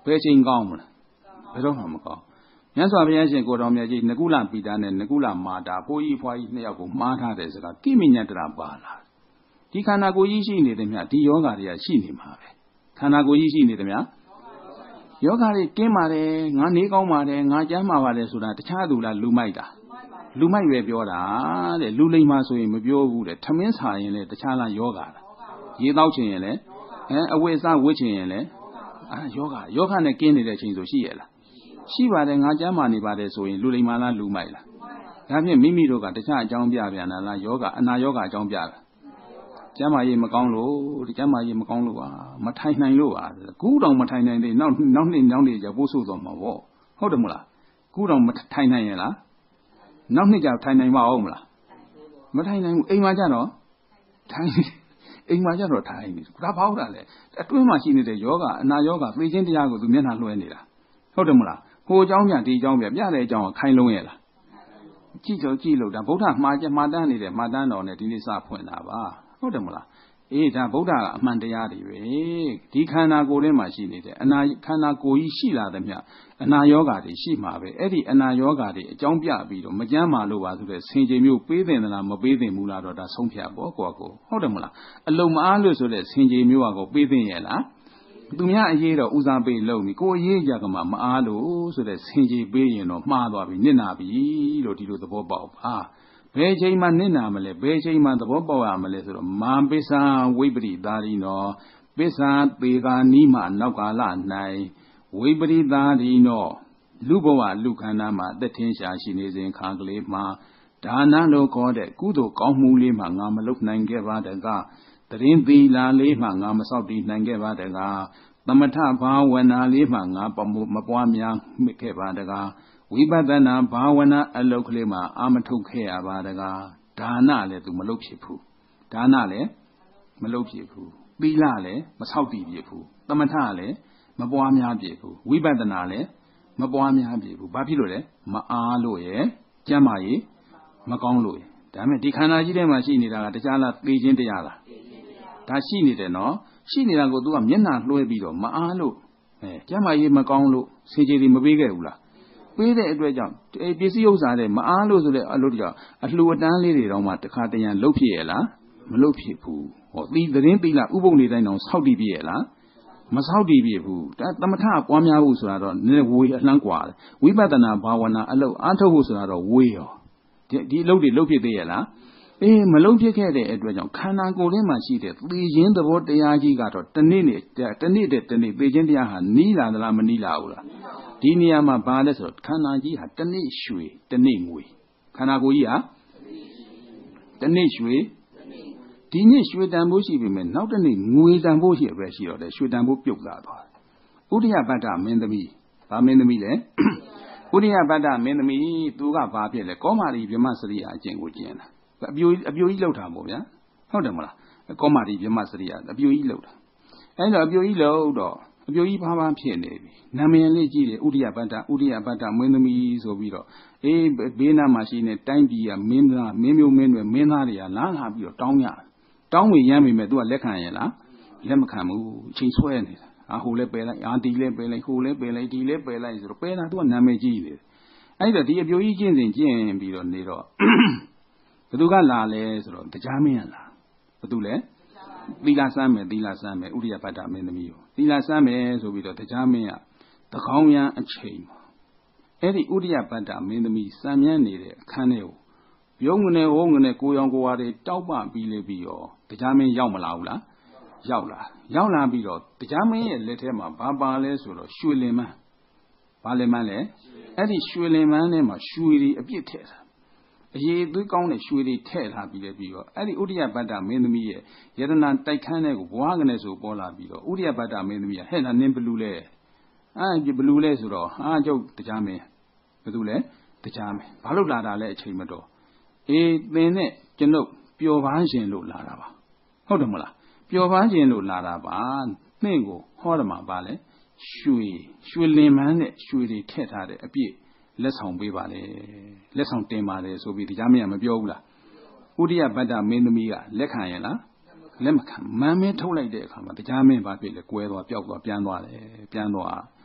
Speaker 1: ဘယ်ချိန်ကောင်းမလဲဘယ်တော့မှမကောင်းမြတ်စွာဘုရားရှင်ကိုတော်မြတ်ကြီးနကုလပိတာနဲ့နကုလမာတာဖိုးကြီးဖွားကြီးနှစ်ယောက်ကိုမှားထားတယ်ဆိုတာကိမိညတရာပါလာဒီခန္ဓာကိုယ်ကြီးရှိနေတယ်မြတ်ဒီယောဂတွေကရှိနေမှာပဲခန္ဓာကိုယ်ကြီးရှိနေတယ်မြတ်ယောဂတွေကင်းပါတယ်ငါနေကောင်းပါတယ်ငါကျမ်းမာပါတယ်ဆိုတာတခြားသူလားလူမိုက်တာလူမိုက်ပဲပြောတာတဲ့လူလိမ္မာဆိုရင်မပြောဘူးတဲ့ထမင်းစာရင်လည်းတခြားလားယောဂလားရေတောက်ချင်ရင်လည်းအဝိစားဝှစ်ချင်ရင်လည်းယောဂနဲ့ကင်းနေတဲ့အချိန်ဆိုရှိရလားရှိပါတယ်ငါကျမ်းမာနေပါတယ်ဆိုရင်လူလိမ္မာလားလူမိုက်လားဒါဖြင့်မိမိတို့ကတခြားအကြောင်းပြပြန်လားယောဂအနာယောဂအကြောင်းပြတာကျမ်းမာရေးမကောင်းလို့ဒီကျမ်းမာရေးမကောင်းလို့မထိုင်နိုင်လို့ကူးတောင်မထိုင်နိုင်သေးနောက်နှစ်ကြာပို့ဆို့တော့မှာပေါ့ဟုတ်တယ်မလားကူးတောင်မထိုင်နိုင်ရင်လားနောက်နှစ်ကြာထိုင်နိုင်မအောင်မလားမထိုင်နိုင်ဘူးအိမ်မှာကြတော့ထိုင်အိမ်မှာကြတော့ထိုင်နေဒါဘာဟုတ်တာလဲအတွင်းမှာရှိနေတဲ့ယောဂအနာယောဂသိချင်းတရားကိုသူမျက်နှာလွှဲနေတာဟုတ်တယ်မလားဟိုအကြောင်းပြဒီအကြောင်းပြတဲ့အကြောင်းခိုင်းလုံးရဲ့လားကြည့်လို့ဒါဗုဒ္ဓမှားတန်းနေတဲ့မှားတန်းတော်နဲ့ဒီနေ့စဖွင့်တာပါဟုတ်တယ်မလားဒါဗုဒ္ဓကအမှန်တရားတွေပဲဒီခန္ဓာကိုယ်ထဲမှာရှိနေတယ်အနာခန္ဓာကိုယ်ကြီးရှိလာတဲ့မြအနာယောဂါတွေရှိမှာပဲအဲ့ဒီအနာယောဂါတွေအကြောင်းပြပြီးတော့မကြမ်းမာလို့ပါဆိုတဲ့ဆင်ခြေမျိုးပေးတင်သလားမပေးတင်ဘူးလားတော့ဒါဆုံးဖြတ်ပေါ့ကိုဟုတ်တယ်မလားအလုံးမအားလို့ဆိုတဲ့ဆင်ခြေမျိုးကိုပေးတင်ရဲ့လားသူများအရေးတော့ဦးစားပေးလုပ်ပြီကိုအရေးကြကမှမအားလို့ဆိုတဲ့ဆင်ခြေပေးရင်တော့မှားသွားပြီနစ်နာပြီလို့ဒီလိုသဘောပေါက်ပါဘယ်ချိန်မှနစ်နာမလဲဘယ်ချိန်မှသဘောပေါက်ရမလဲဆိုတော့မာပိစ္ဆာဝိပရိသာရိနောပိစ္ဆာသေကာနိမနောက်ကာလ၌ဝိပရိသာရိနောလူဘဝလူခန္ဓာမှာအသက်ထင်းရှားရှိနေစဉ်ခါကလေးမှာဒါနလို့ခေါ်တဲ့ကုသိုလ်ကောင်းမှုလေးမှငါမလုပ်နိုင်ခဲ့ပါတကားတရင်သီလာလေးမှငါမစောင့်တည်နိုင်ခဲ့ပါတကားသမထဘာဝနာလေးမှငါမပွားများမိခဲ့ပါတကားဝိပဿနာဘာဝနာအလုပ်ကလေးမှာအာမထုတ်ခဲ့ရပါတကားဒါနလည်းသူမလုပ်ဖြစ်ဘူးဒါနလည်းမလုပ်ဖြစ်ဘူးသီလလည်းမစောင့်တည်ဖြစ်ဘူးသမထလည်းမပွားများဖြစ်ဘူးဝိပဿနာလည်းမပွားများဖြစ်ဘူးဘာဖြစ်လို့လဲမအားလို့ရယ်ကျမ်းမာရေးမကောင်းလို့ရယ်ဒါပေမဲ့ဒီခန္ဓာကြီးထဲမှာရှိနေတာကတခြားလားသိခြင်းတရားလားဒါရှိနေတယ်နော်ရှိနေတာကို तू ကမျက်နှာလွှဲပြီးတော့မအားလို့ကျမ်းမာရေးမကောင်းလို့ဆင်ခြေတွေမပေးခဲ့ဘူးလားပေးတဲ့အတွက်ကြောင့်ပစ္စည်းဥစ္စာတွေမအားလို့ဆိုတဲ့အလုပ်ကြောင့်အလှူအတန်းလေးတွေတော့မှတခါတရံလှုပ်ဖြစ်ရဲ့လားမလှုပ်ဖြစ်ဘူးဟောသတင်းသီလဥပုပ်နေတိုင်းတော့စောက်တည်ပြည့်ရဲ့လားမစောက်တည်ပြည့်ဘူးဒါသမထပွားများဖို့ဆိုတာတော့နည်းဝေးအလှမ်းกว่าတယ်ဝိပဿနာဘာဝနာအလုပ်အားထုတ်ဖို့ဆိုတာတော့ဝေးရောဒီအလုပ်တွေလှုပ်ဖြစ်သေးရဲ့လားမလုံးဖြစ်ခဲ့တဲ့အတွက်ကြောင့်ခန္ဓာကိုယ်ထဲမှာရှိတဲ့သေခြင်းသဘောတရားကြီးကတော့တနေ့သေခြင်းတရားဟာနီးလာသလားမနီးလာဘူးလားဒီနေရာမှာဘာလဲဆိုတော့ခန္ဓာကြီးဟာတနေ့ရွှေတနေ့ငွေခန္ဓာကိုယ်ကြီးဟာတနေ့ရွှေဒီနေ့ရွှေတန်ဖို့ရှိပြီမဲ့နောက်တနေ့ငွေတန်ဖို့ရှိပဲရှိတော့တယ်ရွှေတန်ဖို့ပြုတ်လာသွားတယ်ဥဒိယပတ္တမင်းသမီးဗာမင်းသမီးလေဥဒိယပတ္တမင်းသမီးသူကဘာဖြစ်လဲကောမာရီဗြဟ္မစရိယအကျင့်ကိုကျင့်တာအပြိုကြီးလောက်တာပေါ့ဗျာဟုတ်တယ်မလားကောမာရီဗြဟ္မစရိယအပြိုကြီးလောက်တာအဲ့တော့အပြိုကြီးလောက်တော့အပြိုကြီးဘာဖြစ်နေပြီနာမည်လေးကြည့်တယ်ဥဒိယပတ္တမင်းသမီးဆိုပြီးတော့ဘေးနားမှာရှိနေတိုင်းပြည်ကမင်းသားမင်းမျိုးမင်းတွေမင်းသားတွေကလာပြီးတော့တောင်းဝေရမ်းမိမဲ့ तू ကလက်ခံရင်လားလက်မခံဘူးအချိန်ဆွဲနေတာဟိုလည်းပယ်လိုက်ဒီလည်းပယ်လိုက်ဟိုလည်းပယ်လိုက်ဒီလည်းပယ်လိုက်ဆိုတော့ပယ်တာ तू ကနာမည်ကြီးနေတယ်အဲ့တော့ဒီအပြိုကြီးကျင့်စဉ်ကျင့်ပြီးတော့နေတော့ဘသူကလာလဲဆိုတော့တရားမင်းကလာဘသူလဲသီလစမ်းမယ်ဥဒိယပတ္တမင်းသမီးကိုသီလစမ်းမယ်ဆိုပြီးတော့တရားမင်းကတကောင်းရန်အချိန်မှာအဲ့ဒီဥဒိယပတ္တမင်းသမီးစံမြန်းနေတဲ့အခန်းထဲကိုပြုံးငနေဝုံငနေကိုရောင်ကိုဝါတွေတောက်ပပြီးလေပြီးတော့တရားမင်းရောက်မလာဘူးလားရောက်လာပြီးတော့တရားမင်းရဲ့လက်ထဲမှာဘာပါလဲဆိုတော့ရွှေလင်မန်းဘာလင်မန်းလဲအဲ့ဒီရွှေလင်မန်းထဲမှာရွှေတွေအပြည့်ထည့်တာအရေးသွေးကောင်းတဲ့ရွှေတွေထည့်ထားပြီးလေပြီးတော့အဲ့ဒီဥဒိယပတ္တမင်းသမီးရဲ့ယတနာတိုက်ခန်းတဲ့ကိုဘွားကနေဆိုပေါ်လာပြီးတော့ဥဒိယပတ္တမင်းသမီးကဟဲ့လားနင်းဘလူလဲဘလူလဲဆိုတော့ကျုပ်တရားမင်းဘသူလဲတရားမင်းဘာလို့လာတာလဲအချိန်မတော်သင်နဲ့ကျွန်ုပ်ပျော်ပန်းရှင်လို့လာတာပါဟုတ်တယ်မလားပျော်ပန်းရှင်လို့လာတာပါသင်ကိုဟောတယ်မှာပါလဲရွှေလင်မန်းနဲ့ရွှေတွေထည့်ထားတဲ့အပြည့်လက်ဆောင်ပေးပါလေလက်ဆောင်တင်ပါလေဆိုပြီးတရားမင်းကမပြောဘူးလားဥဒိယပတ္တမင်းသမီးကလက်ခံရဲ့လားလက်မခံမန်းမင်းထုတ်လိုက်တဲ့အခါမှာတရားမင်းဘာဖြစ်လဲကွဲသွားပျောက်သွားပြန်သွားတယ်ပြန်သွား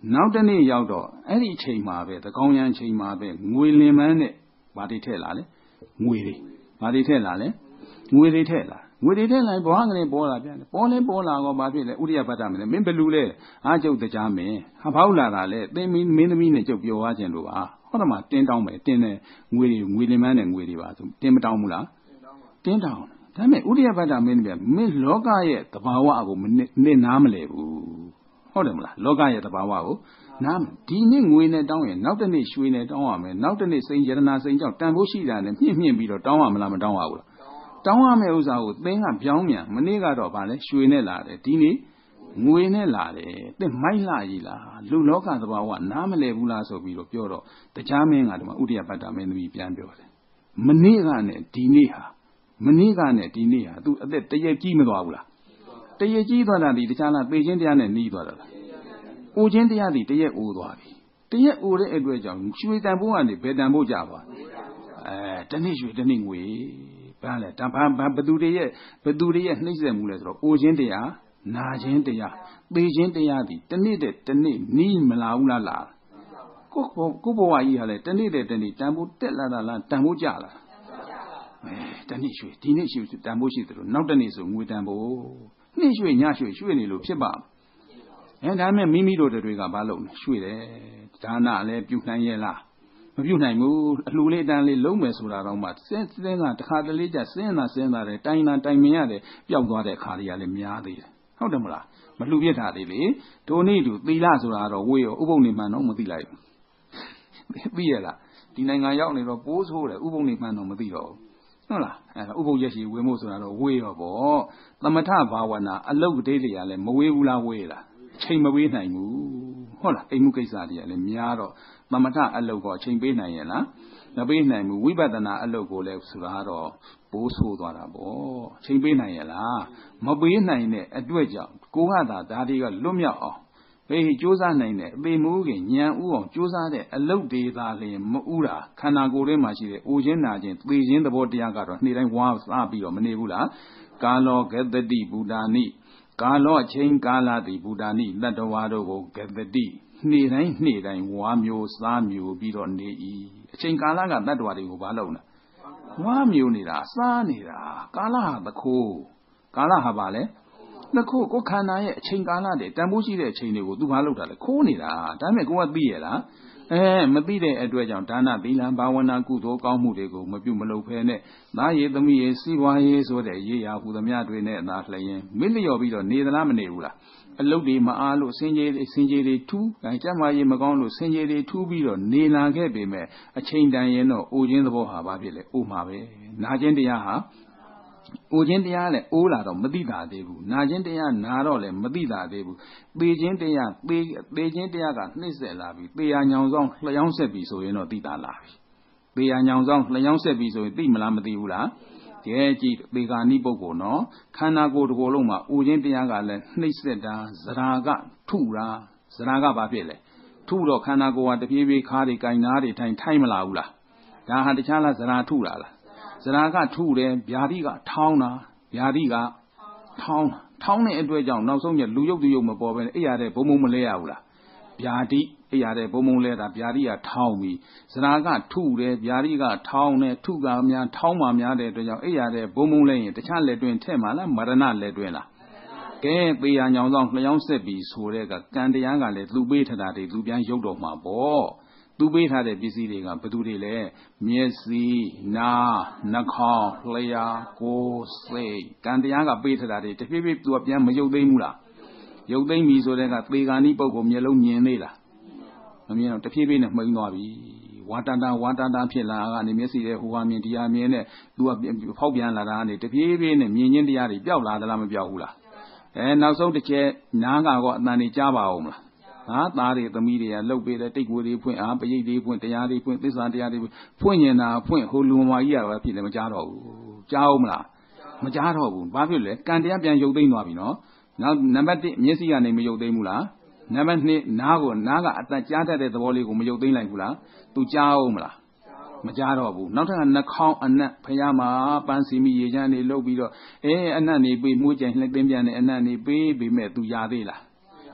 Speaker 1: နောက်တနေ့ရောက်တော့အဲ့ဒီအချိန်မှာပဲသကောင်းရန်အချိန်မှာပဲငွေလင်မန်းနဲ့ဘာတွေထည့်လာလဲငွေတွေဘာတွေထည့်လာလဲငွေတွေထည့်လာငွေတွေထည့်လာဘဝကလေးပေါ်လာပြန်တယ်ပေါ်လဲပေါ်လာတော့ဘာဖြစ်လဲဥရိယပတ္တမင်းမင်းဘယ်လူလဲအားကျုပ်တရားမင်းဟာဘောက်လာတာလဲသင်မင်းသမီးနဲ့ကျုပ်ပြောသွားခြင်းလို့ပါဟုတ်တယ်မတင်းတောင်းမယ်တင်းတယ်ငွေတွေငွေလင်မန်းနဲ့ငွေတွေပါဆိုတင်းမတောင်းဘူးလားတင်းတောင်းဒါပေမဲ့ဥရိယပတ္တမင်းပြန်မင်းလောကရဲ့သဘာဝကိုနစ်နားမလဲဘူးဟုတ်တယ်မလားလောကရဲ့သဘာဝကိုနားဒီနေ့ငွေနဲ့တောင်းရင်နောက်တစ်နေ့ရွှေနဲ့တောင်းရမယ်နောက်တစ်နေ့စိန်ရတနာစိန်ကြောင့်တန်ဖိုးရှိတာနဲ့မြင့်ပြီးတော့တောင်းရမလားမတောင်းရဘူးလားတောင်းရမယ့်ဥစ္စာကိုသင်ကပြောင်းမြန်မနေ့ကတော့ဗာလဲရွှေနဲ့လာတယ်ဒီနေ့ငွေနဲ့လာတယ်သင်မိုက်လာကြီးလားလူလောကသဘာဝနားမလဲဘူးလားဆိုပြီးတော့ပြောတော့တရားမင်းကဒီမှာဥဒိယပတ္တမင်းသမီးပြန်ပြောတယ်မနေ့ကနဲ့ဒီနေ့ဟာသူအသက်တရက်ကြီးမသွားဘူးလားတရက်ကြီးသွားတာဒီတခြားလားသေခြင်းတရားနဲ့နှီးသွားတာလားအိုခြင်းတရားဒီတရက်အိုသွားပြီတရက်အိုတဲ့အတွက်ကြောင့်ရွှေတန်ဖိုးကနေဘယ်တန်ဖိုးကြသွားတနေ့ရွှေတနေ့ငွေဘာလဲဒါဘာဘသူတွေရဲ့နှိမ့်ဆက်မှုလဲဆိုတော့အိုခြင်းတရားနာခြင်းတရားသေခြင်းတရားဒီတနေ့တနေ့နီးမလာဘူးလားကိုဘဝကြီးဟာလေတနေ့တနေ့တန်ဖိုးတက်လာတာလားတန်ဖိုးကျလာတနေ့ရွှေဒီနေ့ရွှေတန်ဖိုးရှိသလိုနောက်တနေ့ဆိုငွေတန်ဖိုးနေ့ရွှေညရွှေနေလို့ဖြစ်ပါဒါမဲ့မိမိတို့တွေကဘာလုပ်လဲရွှေတယ်ဒါနလည်းပြုနိုင်ရဲ့လားမပြုနိုင်ဘူးအလှလေးတန်းလေးလုံးမယ်ဆိုတာတော့မှစဉ်းစားတစ်ခါတလေကျစဉ်းစားတယ်တိုင်မင်ရတယ်ပျောက်သွားတဲ့ခါတွေကလည်းများသေးတယ်ဟုတ်တယ်မလားမလှပြစ်တာတွေလေဒိုနေ့တူသီလဆိုတာတော့ဝေးရောဥပုံနေမှန်တော့မသိလိုက်ဘူးသိရလားဒီနိုင်ငံရောက်နေတော့ပိုးဆိုးတယ်ဥပုံနေမှန်တော့မသိတော့ဟုတ်လားဥပုပ်ရက်ရှိဝေမို့ဆိုတာတော့ဝေးရောပေါ့သမထဘာဝနာအလုတ်ကလေးတွေကလည်းမဝေးဘူးလားဝေးလားချိန်မပေးနိုင်ဘူးဟုတ်လားအိမ်မှုကိစ္စတွေကလည်းများတော့သမထအလုတ်ကိုချိန်ပေးနိုင်ရဲ့လားမပေးနိုင်ဘူးဝိပဿနာအလုတ်ကိုလည်းဆိုတာတော့ပိုးဆိုးသွားတာပေါ့ချိန်ပေးနိုင်ရဲ့လားမပေးနိုင်တဲ့အတွက်ကြောင့်ကိုကသာဒါတွေကလွတ်မြောက်အောင်ဘေးကြိုးစားနိုင်တဲ့အသေးမူးခင်ဉာဏ်ဥအောင်ကြိုးစားတဲ့အလုတ်တွေသာလျှင်မဥတာခန္ဓာကိုယ်ထဲမှာရှိတဲ့အိုခြင်းနာခြင်းသေခြင်းသဘောတရားကတော့နေ့တိုင်းဝါစားပြီးတော့မနေဘူးလားကာလောဂတတိဗုဒ္ဓာနိကာလောအချိန်ကာလတိဗုဒ္ဓာနိတတ္တဝါတို့ကိုဂတတိနေ့တိုင်းဝါမျိုးစားမျိုးပြီးတော့နေ၏အချိန်ကာလကတတ္တဝါတွေကိုဘာလုပ်လဲဝါမျိုးနေတာစားနေတာကာလဟာသခိုးကာလဟာဘာလဲသခိုးကိုခန္ဓာရဲ့အချိန်ကာလတွေတန်ဖိုးရှိတဲ့အချိန်တွေကိုသူဘာလုပ်တာလဲခိုးနေတာဒါပေမဲ့ကိုကသိရလားမသိတဲ့အတွက်ကြောင့်ဒါနသီလဘာဝနာကုသိုလ်ကောင်းမှုတွေကိုမပြုမလုပ်ဖဲနဲ့သားရည်သမီးရည်စီးပွားရေးဆိုတဲ့ရေးရာဟူသမျှတွေနဲ့အသာလျင်မစ်လျော်ပြီးတော့နေသလားမနေဘူးလားအလုတ်တွေမအားလို့စင်ကြေတွေထူးကြမ်းမာရေးမကောင်းလို့စင်ကြေတွေထူးပြီးတော့နေလာခဲ့ပေမဲ့အချိန်တန်ရင်တော့အိုခြင်းသဘောဟာဘာဖြစ်လဲအိုမှာပဲနာခြင်းတရားဟာအိုခြင်းတရားလည်းအိုးလာတော့မသိတာသေးဘူးနာခြင်းတရားနာတော့လည်းမသိတာသေးဘူးသေခြင်းတရားကနှိမ့်ဆက်လာပြီသေရညောင်ဆောင်လျှောင်းဆက်ပြီဆိုရင်တော့သိတာလာပြီသေရညောင်ဆောင်လျှောင်းဆက်ပြီဆိုရင်သိမလားမသိဘူးလားကြဲကြည့်သေကာနိပုဂ္ဂိုလ်နော်ခန္ဓာကိုယ်တစ်ခုလုံးမှာအိုခြင်းတရားကလည်းနှိမ့်ဆက်တာဇရာကထုတာဇရာကဘာဖြစ်လဲထုတော့ခန္ဓာကိုယ်ကတပြေးပြေးခါးတွေကင်နာတွေထိုင်မလာဘူးလားဒါဟာတခြားလားဇရာထုတာလားဇရာကထုတယ်ဗျာတိကထောင်းတာဗျာတိကထောင်းတဲ့အတွက်ကြောင့်နောက်ဆုံးကျလူရုပ်သူရုပ်မပေါ်ပဲအိယာတဲ့ဘုံမလဲရဘူးလားဗျာတိအိယာတဲ့ဘုံလဲတာဗျာတိကထောင်းပြီဇရာကထုတယ်ဗျာတိကထောင်းတယ်ထုကများထောင်းမှများတဲ့အတွက်ကြောင့်အိယာတဲ့ဘုံလဲရင်တခြားလက်တွင်ထဲ့မှာလားမရဏလက်တွင်လားကဲသေရညောင်ဆောင်လျှောင်းဆက်ပြီဆိုတဲ့ကကံတရားကလည်းသူပေးထတာတွေသူပြန်ရုပ်တော်မှာပေါ့သူပေးထားတဲ့ပစ္စည်းတွေကဘယ်သူတွေလဲမျက်စိနားနှာခေါင်းလျှာကိုယ်စိတ်ကံတရားကပေးထားတာတွေတဖြည်းဖြည်းသူကပြန်မရုပ်သိမ်းဘူးလားရုပ်သိမ်းပြီဆိုတဲ့ကသေဂာနိပုဂ္ဂိုလ်မျက်လုံးမြင်သေးလားမမြင်တော့တဖြည်းဖြည်းနဲ့မှိန်သွားပြီဝါတတာဖြစ်လာကနေမျက်စိရဲ့ဟိုဟာမြင်ဒီဟာမြင်နဲ့သူကဖောက်ပြန်လာတာကနေတဖြည်းဖြည်းနဲ့မြင်ချင်းတရားတွေပျောက်လာသလားမပျောက်ဘူးလားနောက်ဆုံးတစ်ချက်နားကတော့အတန်တွေကြားပါအောင်မလားသားတွေသမီးတွေကလှုပ်ပေးတဲ့တိတ်ကိုယ်တွေဖွင့်ပရိတ်တွေဖွင့်တရားတွေဖွင့်သစ္စာတရားတွေဖွင့်နေတာဖွင့်ဟိုလူမကြီးရပါဖြစ်လည်းမကြားတော့ဘူးကြားအောင်မလားမကြားတော့ဘူးဘာဖြစ်လဲကံတရားပြန်ရုပ်သိမ်းသွားပြီနော်နောက်နံပါတ်1မျက်စိကနေမရုပ်သိမ်းဘူးလားနံပါတ်2နားကအတန်ကြားတတ်တဲ့သဘောလေးကိုမရုပ်သိမ်းလိုက်ဘူးလားသူကြားအောင်မလားမကြားတော့ဘူးနောက်ထပ်နှာခေါင်းအနက်ဖျားမှာပန်းစီမိရေချမ်းတွေလှုပ်ပြီးတော့အနက်နေပေးမှုကျင်လှည့်သိမ်းပြန်တဲ့အနက်နေပေးပေမဲ့သူရသေးလား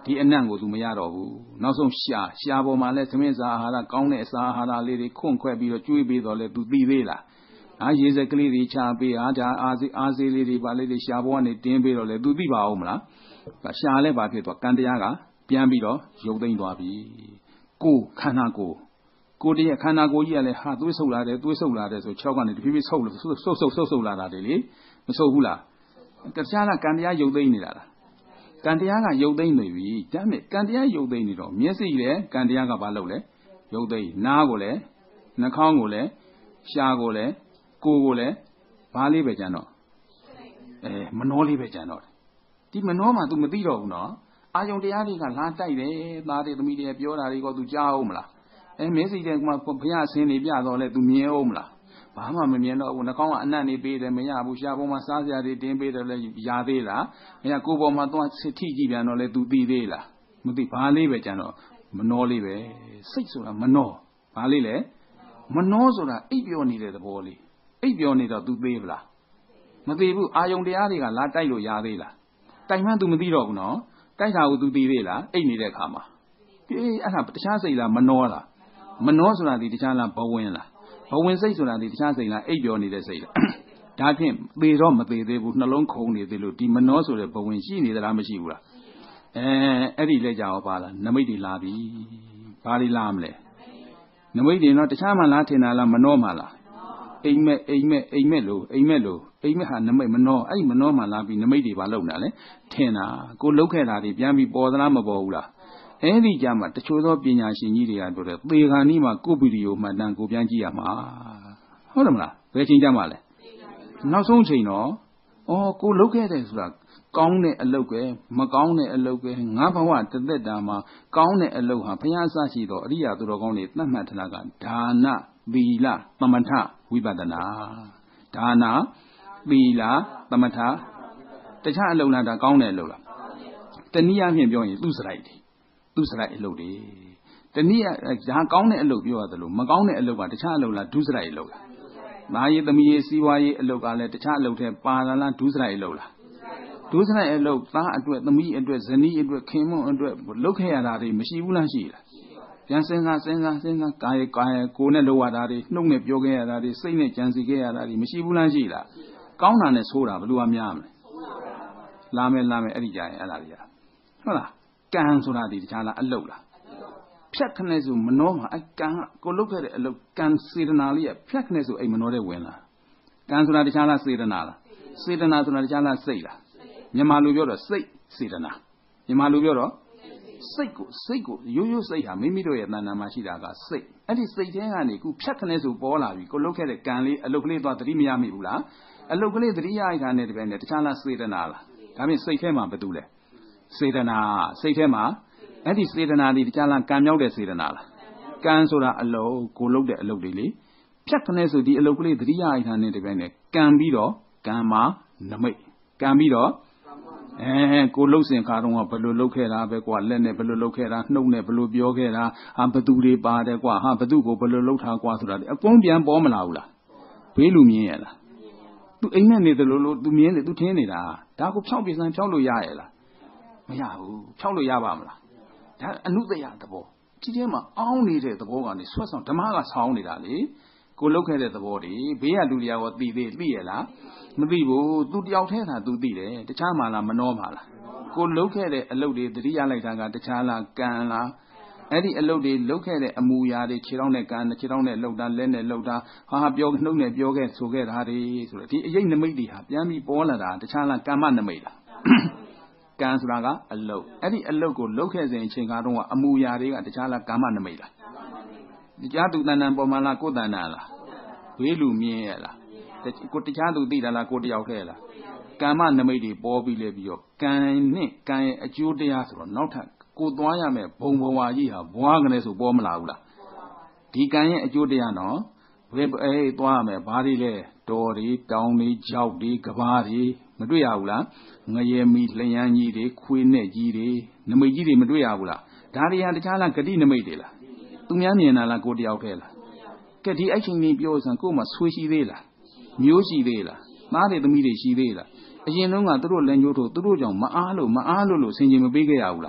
Speaker 1: ဒီအနံ့ကိုသူမရတော့ဘူးနောက်ဆုံးရှာပေါ်မှာလဲသမင်းစာအာဟာရကောင်းတဲ့အစာအာဟာရလေးတွေခွန့်ခွက်ပြီးတော့ကျွေးပေးတော့လဲသူသိသေးလားရေစက်ကလေးတွေချပေးဒါအားစေးလေးတွေပါလေးတွေရှာပေါ်ကနေတင်းပေးတော့လဲသူသိပါဦးမလားရှာလဲပါဖြစ်သွားကံတရားကပြန်ပြီးတော့ရုပ်သိမ်းသွားပြီကိုခန္ဓာကိုတည်းခန္ဓာကိုယ်ကြီးကလည်းသွေးဆုပ်လာတယ်ဆို6ကနေတဖြည်းဖြည်းဆုပ်လာတာတွေလေမဆုပ်ဘူးလားတရားကကံတရားရုပ်သိမ်းနေတာလားကံတရားကရုပ်သိမ်းနေပြီဒါနဲ့ကံတရားရုပ်သိမ်းနေတော့မျက်စိလည်းကံတရားကဘာလုပ်လဲရုပ်သိမ်းနားကိုလည်းနှာခေါင်းကိုလည်းရှားကိုလည်းကိုယ်ကိုလည်းဘာလေးပဲကြံတော့မနှောလေးပဲကြံတော့ဒီမနှောမှ तू မသိတော့ဘူးနော်အာယုံတရားတွေကလာတိုက်တယ်သားတွေသမီးတွေပြောတာတွေကို तू ကြားအောင်မလားမျက်စိတဲ့ကမှဘုရားဆင်းနေပြတော့လဲ तू မြင်အောင်မလားဘာမှမမြင်တော့ဘူးနှာခေါင်းကအနံ့နေပေးတယ်မရဘူးရှားပေါ်မှာစားစရာတွေတင်းပေးတယ်လဲရသေးလားမရကိုယ်ပေါ်မှာသွားထိကြည့်ပြန်တော့လဲ तू သိသေးလားမသိဘာလေးပဲကြံတော့မနှောလေးပဲစိတ်ဆိုတာမနှောဘာလေးလဲမနှောဆိုတာအိပ်ပျော်နေတဲ့သဘောလေးအိပ်ပျော်နေတော့ तू သေးဗလားမသေးဘူးအာယုံတရားတွေကလာတိုက်လို့ရသေးလားတိုက်မှန်း तू မသိတော့ဘူးနော်တိုက်တာကို तू သိသေးလားအိပ်နေတဲ့ခါမှာအဲ့ဒါတခြားစိတ်လားမနှောလားမနှောဆိုတာဒီတခြားလားဘဝင်လားဘဝင်စိတ်ဆိုတာဒီတခြားစိတ်လားအိပ်ပျော်နေတဲ့စိတ်လားဒါဖြင့်သေတော့မသေးသေးဘူးနှလုံးခုန်နေသေးလို့ဒီမနှောဆိုတဲ့ဘဝင်ရှိနေသလားမရှိဘူးလားအဲ့ဒီလက်ကြရောပါလားနမိတ်တွေလာပြီဘာတွေလာမလဲနမိတ်တွေတော့တခြားမှလားထင်တာလားမနှောမှလားအိမ်မက်လို့ဟာနမိတ်မနှောအဲ့ဒီမနှောမှလာပြီးနမိတ်တွေပါလုံတာလေထင်တာကိုလုတ်ခဲ့တာတွေပြန်ပြီးပေါ်သလားမပေါ်ဘူးလားအဲ့ဒီကြမှာတချို့သောပညာရှင်ကြီးတွေကပြောတယ်သေခါနီးမှာကိုဗီဒီယိုမှတ်တမ်းကိုပြန်ကြည့်ရမှာဟုတ်တယ်မလားဘယ်ချိန်ကြမှာလဲနောက်ဆုံးချိန်တော့ကိုလုတ်ခဲ့တယ်ဆိုတာကောင်းတဲ့အလုပ်ပဲမကောင်းတဲ့အလုပ်ပဲငါဘဝတသက်တာမှာကောင်းတဲ့အလုပ်ဟာဘုရားအစရှိတော်အရိယာသူတော်ကောင်းတွေသတ်မှတ်ထားတာကဒါနသီလသမထဝိပဿနာဒါနသီလသမထတခြားအလုပ်လားဒါကောင်းတဲ့အလုပ်လားတနည်းအားဖြင့်ပြောရင်သူစရိုက်အလုပ်တွေတနည်းဒါကောင်းတဲ့အလုပ်ပြောရတယ်လို့မကောင်းတဲ့အလုပ်ကတခြားအလုပ်လားဒုစရိုက်အလုပ်လားသားရေးသမီးရေးစီးပွားရေးအလုပ်ကလည်းတခြားအလုပ်တွေပါလာလားဒုစရိုက်အလုပ်လားဒုစရိုက်အလုပ်သားအတွက်သမီးအတွက်ဇနီးအတွက်ခင်မွန်းအတွက်လုပ်ခဲ့ရတာတွေမရှိဘူးလားရှိလားပြန်စဉ်းစားကာယကိုယ်နဲ့လုပ်ရတာတွေနှုတ်နဲ့ပြောခဲ့ရတာတွေစိတ်နဲ့ကြံစီခဲ့ရတာတွေမရှိဘူးလားရှိလားကောင်းတာနဲ့ဆိုးတာဘယ်လိုမှများမလဲလာမယ်အဲ့ဒီကြရင်အဲ့ဒါတွေဟုတ်လားကံဆိုတာဒီတခြားလားအလုပ်လားဖြတ်ခနဲ့ဆိုမနှောမှာအကံကိုလုပ်ခဲ့တဲ့အလုပ်ကံစေတနာလေးရဖြတ်ခနဲ့ဆိုအိမ်မနှောတဲ့ဝင်လာကံဆိုတာတခြားလားစေတနာလားစေတနာဆိုတာတခြားလားစိတ်လားမြန်မာလူပြောတော့စိတ်စေတနာမြန်မာလူပြောတော့စိတ်ကိုရိုးစိတ်ဟာမိမိတို့ရဲ့တဏ္ဍာမှာရှိတာကစိတ်အဲ့ဒီစိတ်ထဲကနေခုဖြတ်ခနဲ့ဆိုပေါ်လာပြီကိုလုပ်ခဲ့တဲ့ကံလေးအလုပ်ကလေးသွားသတိမရမိဘူးလားအလုပ်ကလေးသတိရရတဲ့တပည့်နဲ့တခြားလားစေတနာလားဒါဖြင့်စိတ်ထဲမှာဘာတူလဲစေတနာစိတ်ထဲမှာအဲ့ဒီစေတနာဒီတခြားလားကံမြောက်တဲ့စေတနာလားကံဆိုတာအလုပ်ကိုလုပ်တဲ့အလုပ်တွေလေဖြတ်ခနဲ့ဆိုဒီအလုပ်ကလေးသတိရရတဲ့တပည့်နဲ့ကံပြီးတော့ကံမှာနမိတ်ကံပြီးတော့ကိုလှုပ်စင်ခါတော့ဘယ်လိုလှုပ်ခဲ့တာပဲကွာလက်နဲ့ဘယ်လိုလှုပ်ခဲ့တာနှုတ်နဲ့ဘယ်လိုပြောခဲ့တာဘသူတွေပါတယ်ကွာဘသူကိုဘယ်လိုလှုပ်ထားကွာဆိုတာအကုန်ပြန်ပေါ်မလာဘူးလားဘေးလူမြင်ရလားသူအိမ်နဲ့နေတယ်လို့သူမြင်တယ်သူထင်းနေတာဒါကိုဖြောက်ပြစမ်းဖြောက်လို့ရရလားမရဘူးဖြောက်လို့ရပါမလားဒါအနုတ္တယသဘောဒီထဲမှာအောင်းနေတဲ့သဘောကနေဆွတ်ဆောင်ဓမ္မကဆောင်းနေတာလေကိုလှုပ်ခဲ့တဲ့သဘောတွေဘေးကလူတွေကရောသိရလားမသိဘူးသူတယောက်တည်းသာသူသိတယ်တခြားမှလားမနှောမှလားကိုလှုပ်ခဲ့တဲ့အလုပ်တွေသတိရလိုက်တာကတခြားလားကံလားအဲ့ဒီအလုပ်တွေလှုပ်ခဲ့တဲ့အမူအရာတွေခြေထောက်နဲ့ကံခြေထောက်နဲ့လှုပ်တာလက်နဲ့လှုပ်တာပြောနှုတ်နဲ့ပြောခဲ့ဆိုခဲ့တာတွေဆိုတော့ဒီအရေးနမိတ်တွေဟာပြန်ပြီးပေါ်လာတာတခြားလားကမ္မနမိတ်လားကံဆိုတာကအလုပ်အဲ့ဒီအလုပ်ကိုလှုပ်ခဲ့စဉ်အချိန်ကတော့အမူအရာတွေကတခြားလားကမ္မနမိတ်လားတရားသူတဏ္ဍာပေါ်မှာလားကိုယ်တဏ္ဍာလားဘေးလူမြင်ရလားကိုတခြားသူသိတာလားကိုတယောက်ထဲလားကမ္မနမိတ်တွေပေါ်ပြီးလဲပြီးတော့ကံနဲ့ကံရဲ့အကျိုးတရားဆိုတော့နောက်ထပ်ကိုသွားရမယ်ဘုံဘဝကြီးဟာဘွားကနေဆိုပေါ်မလာဘူးလားဒီကံရဲ့အကျိုးတရားနော်ဘယ်သွားရမယ်ဘာတွေလဲတော်တွေတောင်တွေကြောက်တွေကဘာတွေမတွေ့ရဘူးလားငရဲမီလျံကြီးတွေခွေးနဲ့ကြီးတွေနမိတ်ကြီးတွေမတွေ့ရဘူးလားဒါတွေဟာတခြားလားဂတိနမိတ်တွေလားသူများမြင်တာလားကိုတယောက်ထဲလားကဲဒီအဲ့ချိန်ကြီးပြောစမ်းကို့မှာဆွေးရှိသေးလားမျိုးရှိသေးလားသားတွေသမီးတွေရှိသေးလားအရင်တုန်းကသူတို့လက်ညှိုးထိုးသူတို့ကြောင့်မအားလို့ဆင်ခြင်မပေးခဲ့ရဘူးလား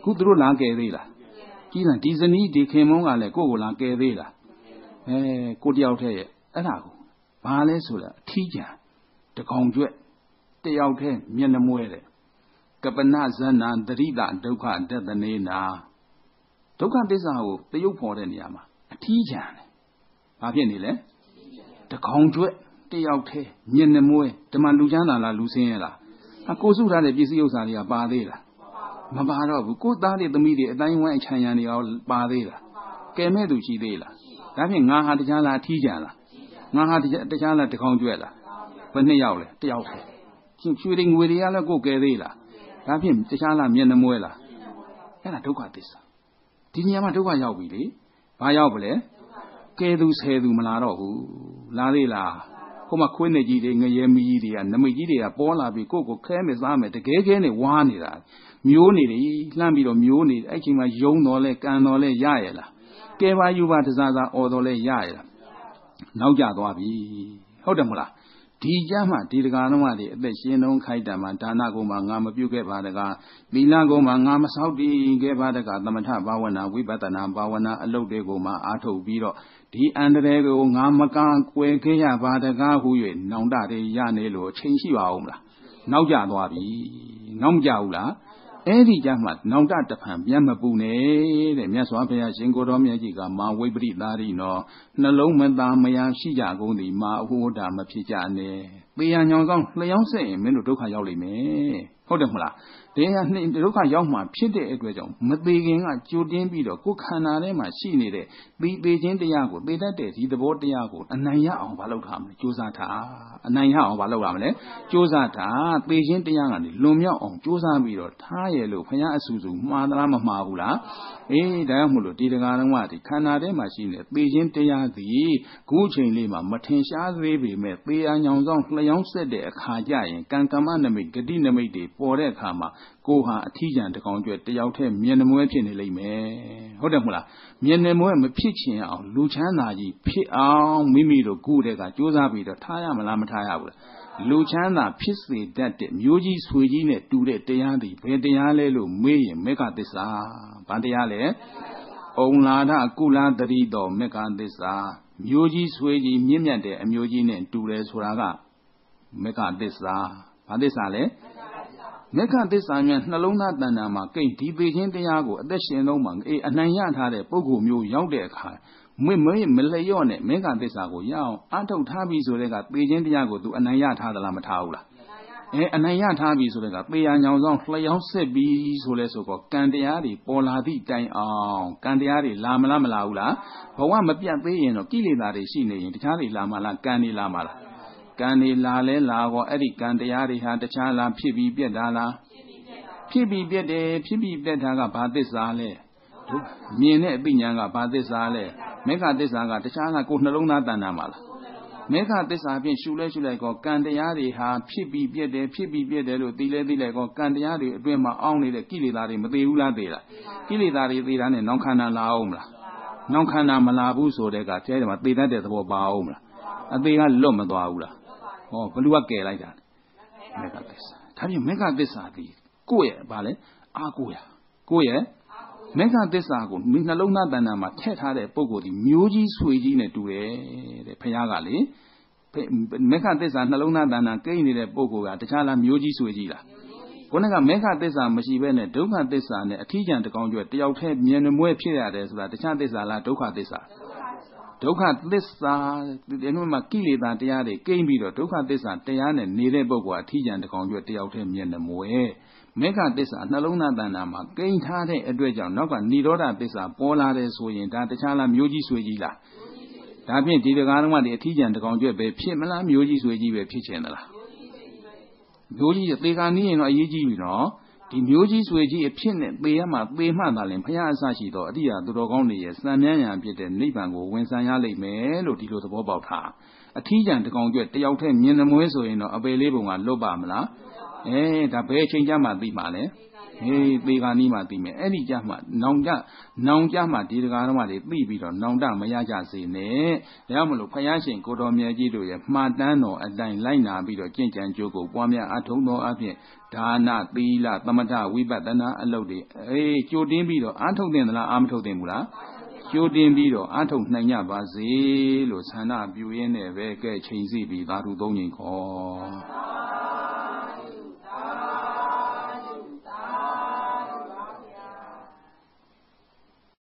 Speaker 1: ခုသူတို့လာကဲသေးလားကြီးလားဒီဇနီးဒီခင်မုန်းကလည်းကိုလာကဲသေးလားကိုတယောက်တည်းရဲ့အဲ့ဒါကိုဘာလဲဆိုတော့အထီးကျန်တကောင်ကျွဲ့တယောက်တည်းမျက်နှာမွဲတဲ့ကပနဇဏ္ဏသရိတဒုက္ခတတနေနာဒုက္ခသစ္စာကိုသရုပ်ဖော်တဲ့နေရာမှာအထီးကျန်တယ်ဘာဖြစ်နေလဲတကောင်ကျွဲ့တယောက်တည်းမျက်နှာမွဲဒီမှာလူချမ်းသာလားလူဆင်းရဲလားကိုစုထားတဲ့ပစ္စည်းဥစ္စာတွေကပါသေးလားမပါတော့ဘူးကိုသားတွေသမီးတွေအတိုင်းဝိုင်းအချမ်းရံတွေရောပါသေးလားကဲမဲ့သူရှိသေးလားဒါဖြင့်ငါဟာတရားလားအထီးကျန်လားငါဟာတရားလားတကောင်ကျွဲ့လားဘယ်နှစ်ယောက်လဲတယောက်တည်းရွှေတွေငွေတွေကလည်းကိုကဲသေးလားဒါဖြင့်တရားလားမျက်နှာမွဲလားအဲ့ဒါဒုက္ခသစ္စာဒီနေရာမှာဒုက္ခရောက်ပြီလေဘာရောက်ပလဲကဲသူဆယ်သူမလာတော့ဘူးလာသေးလားကိုမခွေးနေကြီးတွေငရဲမီးကြီးတွေကနမိတ်ကြီးတွေကပေါ်လာပြီးကိုခဲမယ်စားမယ်တကယ်ခဲနဲ့ဝါနေတာမျိုးနေတယ်လှမ်းပြီးတော့မျိုးနေအဲ့ချိန်မှာယုံတော်လဲကန်တော်လဲရရလားကဲပါယူပါတစားစားအော်တော်လဲရရလားနောက်ကျသွားပြီဟုတ်တယ်မလားဒီကြမ်းမှဒီတကားလုံးကဒီအသက်ရှင်တုံးခိုက်တံမှာဒါနကိုမှငါမပြုခဲ့ပါတကားသီလကိုမှငါမဆောက်တည်ခဲ့ပါတကားသမထဘာဝနာဝိပဿနာဘာဝနာအလုပ်တွေကိုမှအားထုတ်ပြီးတော့ဒီအန္တရာယ်ကိုငါမကကွယ်ခဲ့ရပါတကားဟု၍နောင်တတွေရနေလို့အချိန်ရှိပါအောင်မလားနောက်ကျသွားပြီနောက်မကြဘူးလားအဲ့ဒီကြမှာနောင်တတဖန်ပြန်မပူနဲ့တဲ့မြတ်စွာဘုရားရှင်ကိုတော်မြတ်ကြီးကမာဝိပရိသာရိနောနှလုံးမသားမယားရှိကြကုန်သည်မာအဟုဒ္ဓမဖြစ်ကြနဲ့သေရညောင်ဆောင်လျှောင်းဆက်ရင်မင်းတို့ဒုက္ခရောက်လိမ့်မယ်ဟုတ်တယ်မလားတရားနှိမ့်ဒုက္ခရောက်မှဖြစ်တဲ့အတွက်ကြောင့်မသေးခင်ကကြိုတင်းပြီးတော့ကိုယ်ခန္ဓာထဲမှာရှိနေတဲ့သေခြင်းတရားကိုသေတတ်တဲ့ဒီသဘောတရားကိုအနိုင်ရအောင်မလုပ်ထားမလဲကြိုးစားထားအနိုင်ရအောင်မလုပ်ရမလဲကြိုးစားထားသေခြင်းတရားကနေလွန်မြောက်အောင်ကြိုးစားပြီးတော့ထားရလို့ဘုရားအဆူဆူမှားသလားမမှားဘူးလားဒါကြောင့်မို့လို့ဒီတရားတော်ကဒီခန္ဓာထဲမှာရှိနေတဲ့သေခြင်းတရားသည်ခုချိန်လေးမှာမထင်ရှားသေးပေမဲ့သေရညောင်ဆောင်လျှောင်းဆက်တဲ့အခါကျရင်ကံကမ္မနမိတ်ဂတိနမိတ်တွေပေါ်တဲ့အခါမှာကိုဟာအထီးကျန်တကောင်ကျွဲ့တယောက်တည်းမျက်နှာမွဲဖြစ်နေလိမ့်မယ်ဟုတ်တယ်မလားမျက်နှာမွဲမဖြစ်ချင်အောင်လူချမ်းသာကြီးဖြစ်အောင်မိမိတို့ကိုယ်တည်းကကြိုးစားပြီးတော့ထားရမလားမထားရဘူးလားလူချမ်းသာဖြစ်စေတတ်တဲ့မျိုးကြီးဆွေကြီးနဲ့တူတဲ့တရားသည်ဘယ်တရားလဲလို့မေးရင်မေဃသစ္စာဘာတရားလဲဩလာဒကုလတရိတော်မေဃသစ္စာမျိုးကြီးဆွေကြီးမြင့်မြတ်တဲ့အမျိုးကြီးနဲ့တူတယ်ဆိုတာကမေဃသစ္စာဘာသစ္စာလဲမေဃသစ္စာများနှလုံးသားတဏ္ဍာမှာကိဒီပေခြင်းတရားကိုအသက်ရှင်လုံးမှာအနိုင်ရထားတဲ့ပုဂ္ဂိုလ်မျိုးရောက်တဲ့အခါမလျော့နဲ့မေဃသစ္စာကိုရအောင်အထုတ်ထားပြီဆိုတဲ့ကပေခြင်းတရားကိုသူအနိုင်ရထားသလားမထားဘူးလားအနိုင်ရထားပြီဆိုတဲ့ကပေရညောင်ဆောင်လျှောင်းဆက်ပြီဆိုလဲဆိုတော့ကံတရားတွေပေါ်လာသည့်တိုင်အောင်ကံတရားတွေလာမလားမလာဘူးလားဘဝမပြတ်သေးရင်တော့ကိလေသာတွေရှိနေရင်တခြားတွေလာမလားကံတွေလာမလားကံတွေလာလဲလာတော့အဲ့ဒီကံတရားတွေဟာတခြားလားဖြစ်ပြီးပြက်တာလားဖြစ်ပြီးပြက်တယ်ဖြစ်ပြီးပြက်တာကဘာသစ္စာလဲမြင်တဲ့အပညာကဘာသစ္စာလဲမေဃသစ္စာကတခြားလားကိုယ်နှလုံးသားတဏ္ဍာမှာလားမေဃသစ္စာဖြင့်ရှုလဲရှုလိုက်ကောကံတရားတွေဟာဖြစ်ပြီးပြက်တယ်ဖြစ်ပြီးပြက်တယ်လို့သိလဲသိလိုက်ကောကံတရားတွေအတွင်းမှာအောင်းနေတဲ့ကိလေသာတွေမသေးဘူးလားသေးလားကိလေသာတွေသေးတာနဲ့နောင်ခန္ဓာလာအောင်မလားနောင်ခန္ဓာမလာဘူးဆိုတဲ့ကကျဲတယ်မှာသေတတ်တဲ့သဘောပါအောင်မလားအသေးကလွတ်မသွားဘူးလားဟောဘလူကကယ်လိုက်တာမေဃသစ္စာဒါပြင်မေဃသစ္စာဒီကိုယ့်ရဲ့ဗာလဲအာကိုရကိုယ့်ရဲ့မေဃသစ္စာကိုနှလုံးသားတဏ္ဍာမှာထည့်ထားတဲ့ပုဂ္ဂိုလ်ဒီမျိုးကြီးဆွေကြီးနဲ့တူတယ်တဲ့ဘုရားကလေမေဃသစ္စာနှလုံးသားတဏ္ဍာကိန်းနေတဲ့ပုဂ္ဂိုလ်ကတခြားလားမျိုးကြီးဆွေကြီးလားခုနကမေဃသစ္စာမရှိဘဲနဲ့ဒုက္ခသစ္စာနဲ့အထီးကျန်တကောင်ကျွဲ့တယောက်တည်းမြင်နှမွဲဖြစ်ရတယ်ဆိုတာတခြားသစ္စာလားဒုက္ခသစ္စာဒုက္ခသစ္စာဒီနေ့မှာကိလေသာတရားတွေကိန်းပြီးတော့ဒုက္ခသစ္စာတရားနဲ့နေတဲ့ပုဂ္ဂိုလ်အထီးကျန်တကောင်ကျွဲ့တယောက်တည်းမြင်နှမွဲမေဃသစ္စာနှလုံးသားတဏ္ဍာမှာကိန်းထားတဲ့အတွက်ကြောင့်နောက်ကនិရောဓသစ္စာပေါ်လာတယ်ဆိုရင်ဒါတခြားလားမျိုးကြီးဆွေကြီးလားဒါဖြင့်ဒီတရားတော်ကဒီအထီးကျန်တကောင်ကျွဲ့ပဲဖြစ်မလားမျိုးကြီးဆွေကြီးပဲဖြစ်ချင်သလားမျိုးကြီးသေခါနည်းရင်တော့အရေးကြီးပြီနော်ဒီမျိုးကြီးဆွေကြီးအဖြစ်နဲ့သေရမှသေမှသာလင်ဘုရားအစရှိတော်အရိယာသူတော်ကောင်းတွေရဲ့စံမြန်းရံဖြစ်တဲ့နိဗ္ဗာန်ကိုဝင်ဆိုင်ရလိမ့်မယ်လို့ဒီလိုသဘောပေါက်ထားအထီးကျန်တကောင်ကျွဲ့တယောက်တည်းမြင်နှမွဲဆိုရင်တော့အပေလေးပုံကလွတ်ပါမလားဒါဘယ်အချိန်ကြမှသိမှာလဲသေခါနီးမှသိမယ်အဲ့ဒီကြမှာနောင်ကြမှာဒီတရားဓမ္မတွေသိပြီးတော့နောင်တမရကြစေနဲ့ဒါကြောင့်မလို့ဘုရားရှင်ကိုတော်မြတ်ကြီးတို့ရဲ့မှားတမ်းတော်အတိုင်းလိုက်နာပြီးတော့ကျင့်ကြံကြိုးကိုပွားများအထုံးသောအဖြစ်ဒါနသီလသမထဝိပဿနာအလုပ်တွေကြိုတင်းပြီးတော့အာထုတ်တင်သလားအာမထုတ်တင်ဘူးလားကြိုတင်ပြီးတော့အာထုတ်နိုင်ကြပါစေလို့ဆန္ဒပြုရင်းနဲ့ပဲကဲချိန်စီပြီးသာဓုသုံးချိန်ခေါ်